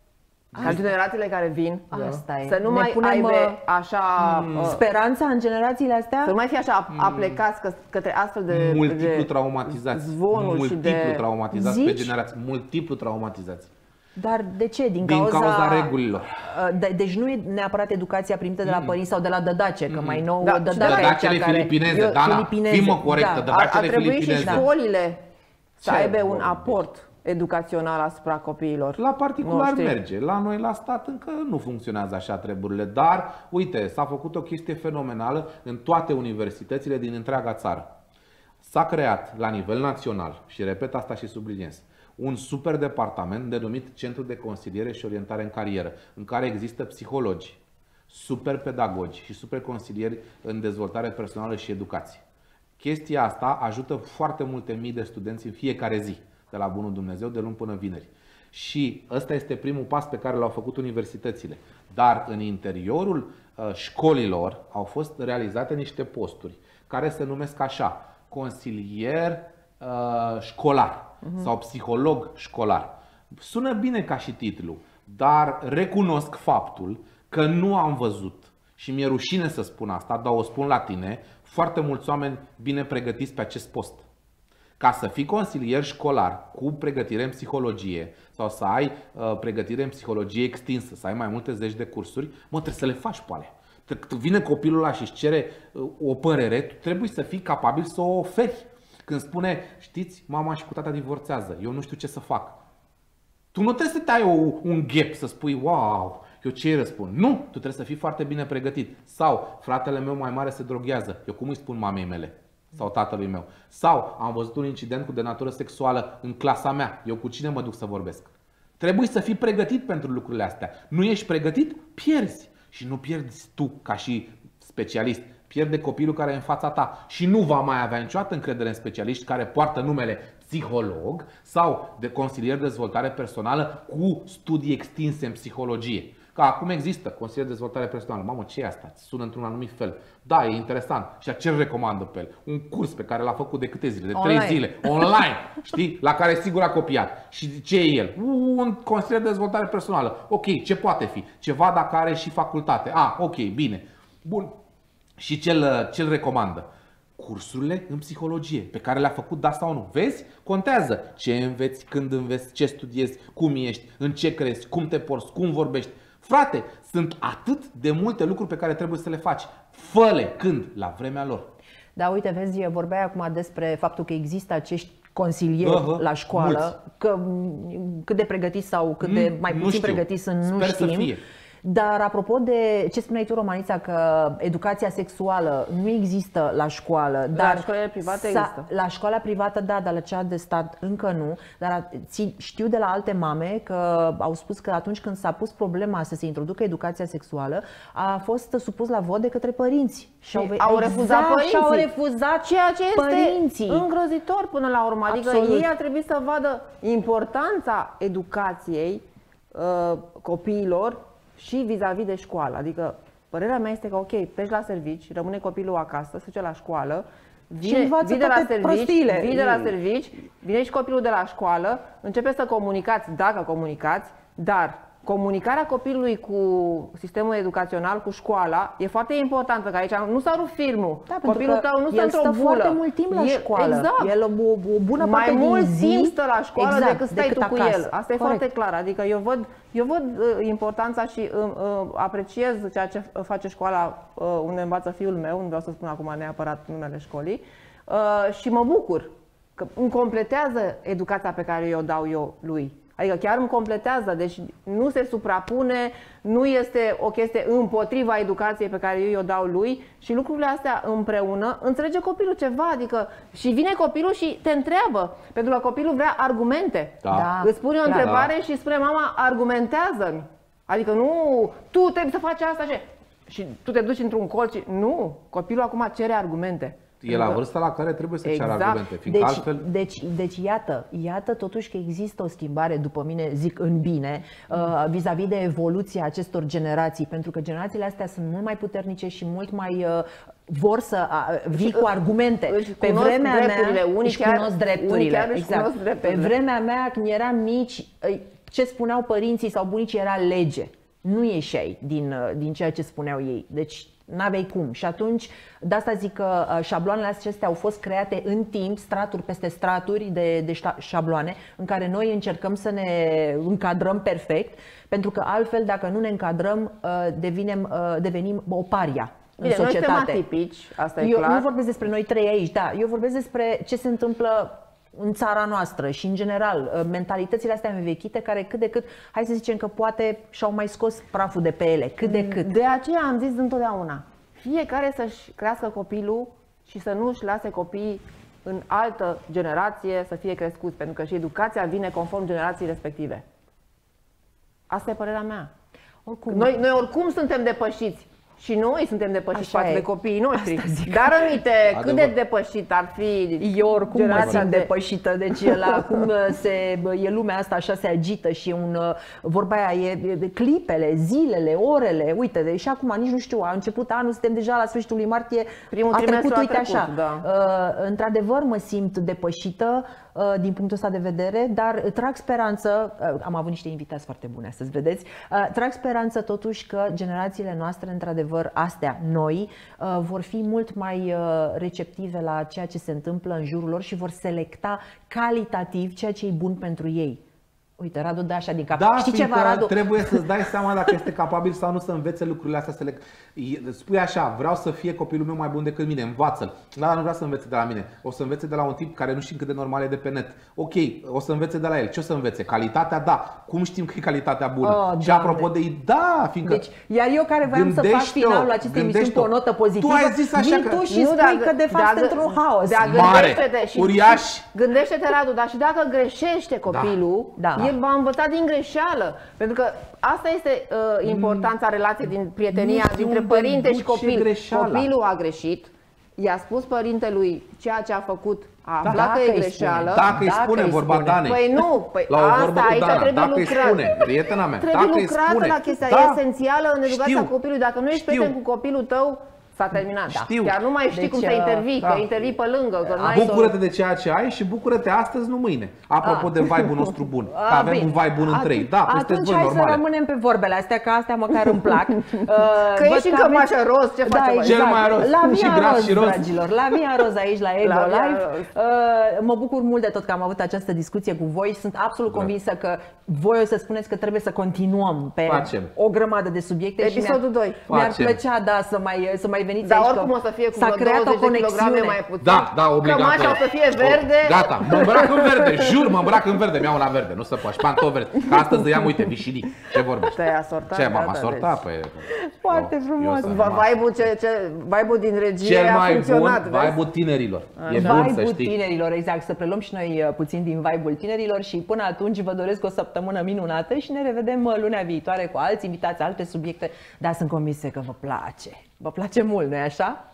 ca generațiile care vin Asta e. să nu Ne mai punem, aibă așa speranța în generațiile astea. să nu mai fie așa aplecați către astfel de Multiplu traumatizați. zvonuri și de Multiplu traumatizați pe Zici? generații. Multiplu traumatizați. Dar de ce? Din cauza regulilor. Deci nu e neapărat educația primită de la părinți sau de la dădace, că mai nou Da, dădaca Dădacele e cea care... filipineze, Dana, filipineze, fii mă corectă, da. dădacele ar trebui și filipineze. școlile să Ce aibă un vorbești? aport educațional asupra copiilor. La particular merge, la noi la stat încă nu funcționează așa treburile, dar uite, s-a făcut o chestie fenomenală în toate universitățile din întreaga țară. S-a creat la nivel național, și repet asta și subliniez, un super departament denumit Centru de Consiliere și Orientare în Carieră, în care există psihologi, super pedagogi și super consilieri în dezvoltare personală și educație. Chestia asta ajută foarte multe mii de studenți în fiecare zi, de la bunul Dumnezeu, de luni până vineri. Și ăsta este primul pas pe care l-au făcut universitățile. Dar în interiorul școlilor au fost realizate niște posturi care se numesc așa: consilier școlar sau psiholog școlar. Sună bine ca și titlu, dar recunosc faptul că nu am văzut, și mi-e rușine să spun asta, dar o spun la tine, foarte mulți oameni bine pregătiți pe acest post. Ca să fii consilier școlar cu pregătire în psihologie sau să ai pregătire în psihologie extinsă, să ai mai multe zeci de cursuri, trebuie să le faci pe alea. Vine copilul ăla și își cere o părere, tu trebuie să fii capabil să o oferi. Când spune, știți, mama și cu tata divorțează, eu nu știu ce să fac. Tu nu trebuie să te ai un gap să spui, wow, eu ce îi răspund? Nu, tu trebuie să fii foarte bine pregătit. Sau, fratele meu mai mare se droghează, eu cum îi spun mamei mele? Sau tatălui meu? Sau, am văzut un incident de natură sexuală în clasa mea, eu cu cine mă duc să vorbesc? Trebuie să fii pregătit pentru lucrurile astea. Nu ești pregătit? Pierzi. Și nu pierzi tu ca și specialist. Pierde copilul care e în fața ta și nu va mai avea niciodată încredere în specialiști care poartă numele psiholog sau de consilier de dezvoltare personală cu studii extinse în psihologie. Că acum există consilier de dezvoltare personală. Mamă, ce e asta? Sună într-un anumit fel. Da, e interesant. Și ce recomandă pe el? Un curs pe care l-a făcut de câte zile? De 3 zile. Online. Știi? La care sigur a copiat. Și ce e el? Un consilier de dezvoltare personală. Ok, ce poate fi? Ceva dacă are și facultate. Ok, bine. Bun. Și ce-l recomandă? Cursurile în psihologie, pe care le-a făcut, da sau nu. Vezi? Contează ce înveți, când înveți, ce studiezi, cum ești, în ce crezi, cum te porți, cum vorbești. Frate, sunt atât de multe lucruri pe care trebuie să le faci. Fă-le când? La vremea lor. Da, uite, vezi, vorbeai acum despre faptul că există acești consilieri la școală, că cât de pregătiți sau cât de mai puțin pregătiți sunt, nu știm. Să fie. Dar apropo de ce spuneai tu, Romanița, că educația sexuală nu există la școală, dar la școlile private există. La școala privată, da, dar la cea de stat încă nu. Dar știu de la alte mame că au spus că atunci când s-a pus problema să se introducă educația sexuală, a fost supus la vot de către părinți. Și au refuzat părinții. Și au refuzat ceea ce este părinții. Îngrozitor până la urmă. Adică ei ar trebui să vadă importanța educației copiilor și vis-a-vis de școală. Adică părerea mea este că ok, pleci la servici, rămâne copilul acasă, se duce la școală, vine de la servici, vine și copilul de la școală, începe să comunicați, dacă comunicați, dar comunicarea copilului cu sistemul educațional, cu școala, e foarte importantă, că aici nu s-a rupt filmul. Da, copilul tău nu stă într-o bulă. foarte mult timp la școală. Exact. El o bună parte mai mult din zi, timp stă la școală decât stai tu cu acasă. el. Asta e foarte clar. Adică eu văd importanța și apreciez ceea ce face școala unde învață fiul meu, nu vreau să spun acum neapărat numele școlii, și mă bucur că îmi completează educația pe care eu o dau eu lui. Adică chiar îmi completează, deci nu se suprapune, nu este o chestie împotriva educației pe care eu o dau lui și lucrurile astea împreună înțelege copilul ceva, adică și vine copilul și te întreabă, pentru că copilul vrea argumente. Da. Îți pune o întrebare și spune, mama, argumentează-mi. Adică nu, tu trebuie să faci asta și tu te duci într-un colț și nu, copilul acum cere argumente. E la vârsta la care trebuie să ceară argumente. Deci iată totuși că există o schimbare, după mine, zic în bine, vis-a-vis de evoluția acestor generații, pentru că generațiile astea sunt mult mai puternice și mult mai vor să vii cu argumente. Pe vremea mea, își cunosc drepturile. Pe vremea mea, când eram mici, ce spuneau părinții sau bunicii era lege. Nu ieșeai din ceea ce spuneau ei. Deci n-aveai cum. Și atunci, de asta zic că șabloanele acestea au fost create în timp, straturi peste straturi de șabloane, în care noi încercăm să ne încadrăm perfect, pentru că altfel, dacă nu ne încadrăm, devenim o paria în societate. Noi suntem atipici, asta e clar. Eu nu vorbesc despre noi trei aici, da. Eu vorbesc despre ce se întâmplă în țara noastră și în general mentalitățile astea învechite care cât de cât, hai să zicem că poate și-au mai scos praful de pe ele, cât de cât. De aceea am zis întotdeauna, fiecare să-și crească copilul și să nu își lase copiii în altă generație să fie crescuți, pentru că și educația vine conform generației respective. Asta e părerea mea. Oricum. Noi oricum suntem depășiți. Și noi suntem depășiți față de copiii noștri. Dar aminte, cât de depășit ar fi. Eu oricum mă simt depășită. Deci acum e lumea asta așa, se agită și vorba aia e clipele, zilele, orele. Uite, deși acum nici nu știu, a început anul, suntem deja la sfârșitul lui martie. Primul trimestru a trecut, așa. Da. Într-adevăr mă simt depășită din punctul ăsta de vedere, dar trag speranță, am avut niște invitați foarte bune astăzi, vedeți, trag speranță totuși că generațiile noastre, într-adevăr, astea noi, vor fi mult mai receptive la ceea ce se întâmplă în jurul lor și vor selecta calitativ ceea ce e bun pentru ei. Uite, Radu dă așa din cap. Da, știi ceva, Radu? Trebuie să-ți dai seama dacă este capabil sau nu să învețe lucrurile astea. Spui așa, vreau să fie copilul meu mai bun decât mine, învață-l. Da, nu vreau să învețe de la mine. O să învețe de la un tip care nu știu cât de normal e de pe net. Ok, o să învețe de la el. Ce o să învețe? Calitatea? Da. Cum știm că e calitatea bună? Și apropo de ei, da, fiindcă... Deci, iar eu care voiam să fac finalul acestei emisiuni cu o notă pozitivă, tu ai zis așa că... tu și spui că de fapt sunt într-un haos. Mare, uriaș. Gândește-te, Radu, dar și dacă greșește copilul, el va învăța din greșeală. Pentru că asta este importanța relației din prietenia dintre părinte și copil. Copilul a greșit, i-a spus părintelui ceea ce a făcut, a aflat că e greșeală. Dacă îi spune, vorba Danei. Păi nu, asta aici trebuie lucrat. Prietena mea, trebuie lucrată la chestia esențială în educația copilului. Dacă nu ești prieten cu copilul tău, s-a terminat. Chiar nu mai știi cum să intervii, că intervii pe lângă. Bucură-te de ceea ce ai și bucură-te astăzi, nu mâine. Apropo de vibe-ul nostru bun. Că avem un vibe bun între ei. Da, atunci hai să rămânem pe vorbele astea, că astea măcar îmi plac. Că ești în cămașă roz, ce facem? Cel mai roz. La via roz, dragilor. La via roz aici, la Ego Live. Mă bucur mult de tot că am avut această discuție cu voi. Sunt absolut convinsă că voi o să spuneți că trebuie să continuăm pe o grămadă de subiecte. Episodul 2. Mi-ar plăcea, da, să mai veniți aici. Dar oricum o să fie cu vreo 20 de kilograme mai puțin. Da, obligatoriu. Cămașa o să fie verde. Gata, mă îmbrac în verde, jur, mă îmbrac în verde. Mi-au la verde, nu se poate. Pantofi verde. Că astăzi îi am, uite, vișinii. Ce vorbești? Te-ai asortat? Ce, m-am asortat? Foarte frumos. Vibe-ul din regie a funcționat. Vibe-ul tinerilor. E bun să știi. Vibe-ul tinerilor, exact. Să preluăm și noi puțin din vibe-ul tinerilor și până atunci vă doresc o săptămână minunată și ne revedem lunea viitoare cu alți invitați, alte subiecte, dar sunt convinsă că vă place. Vă place mult, nu-i așa?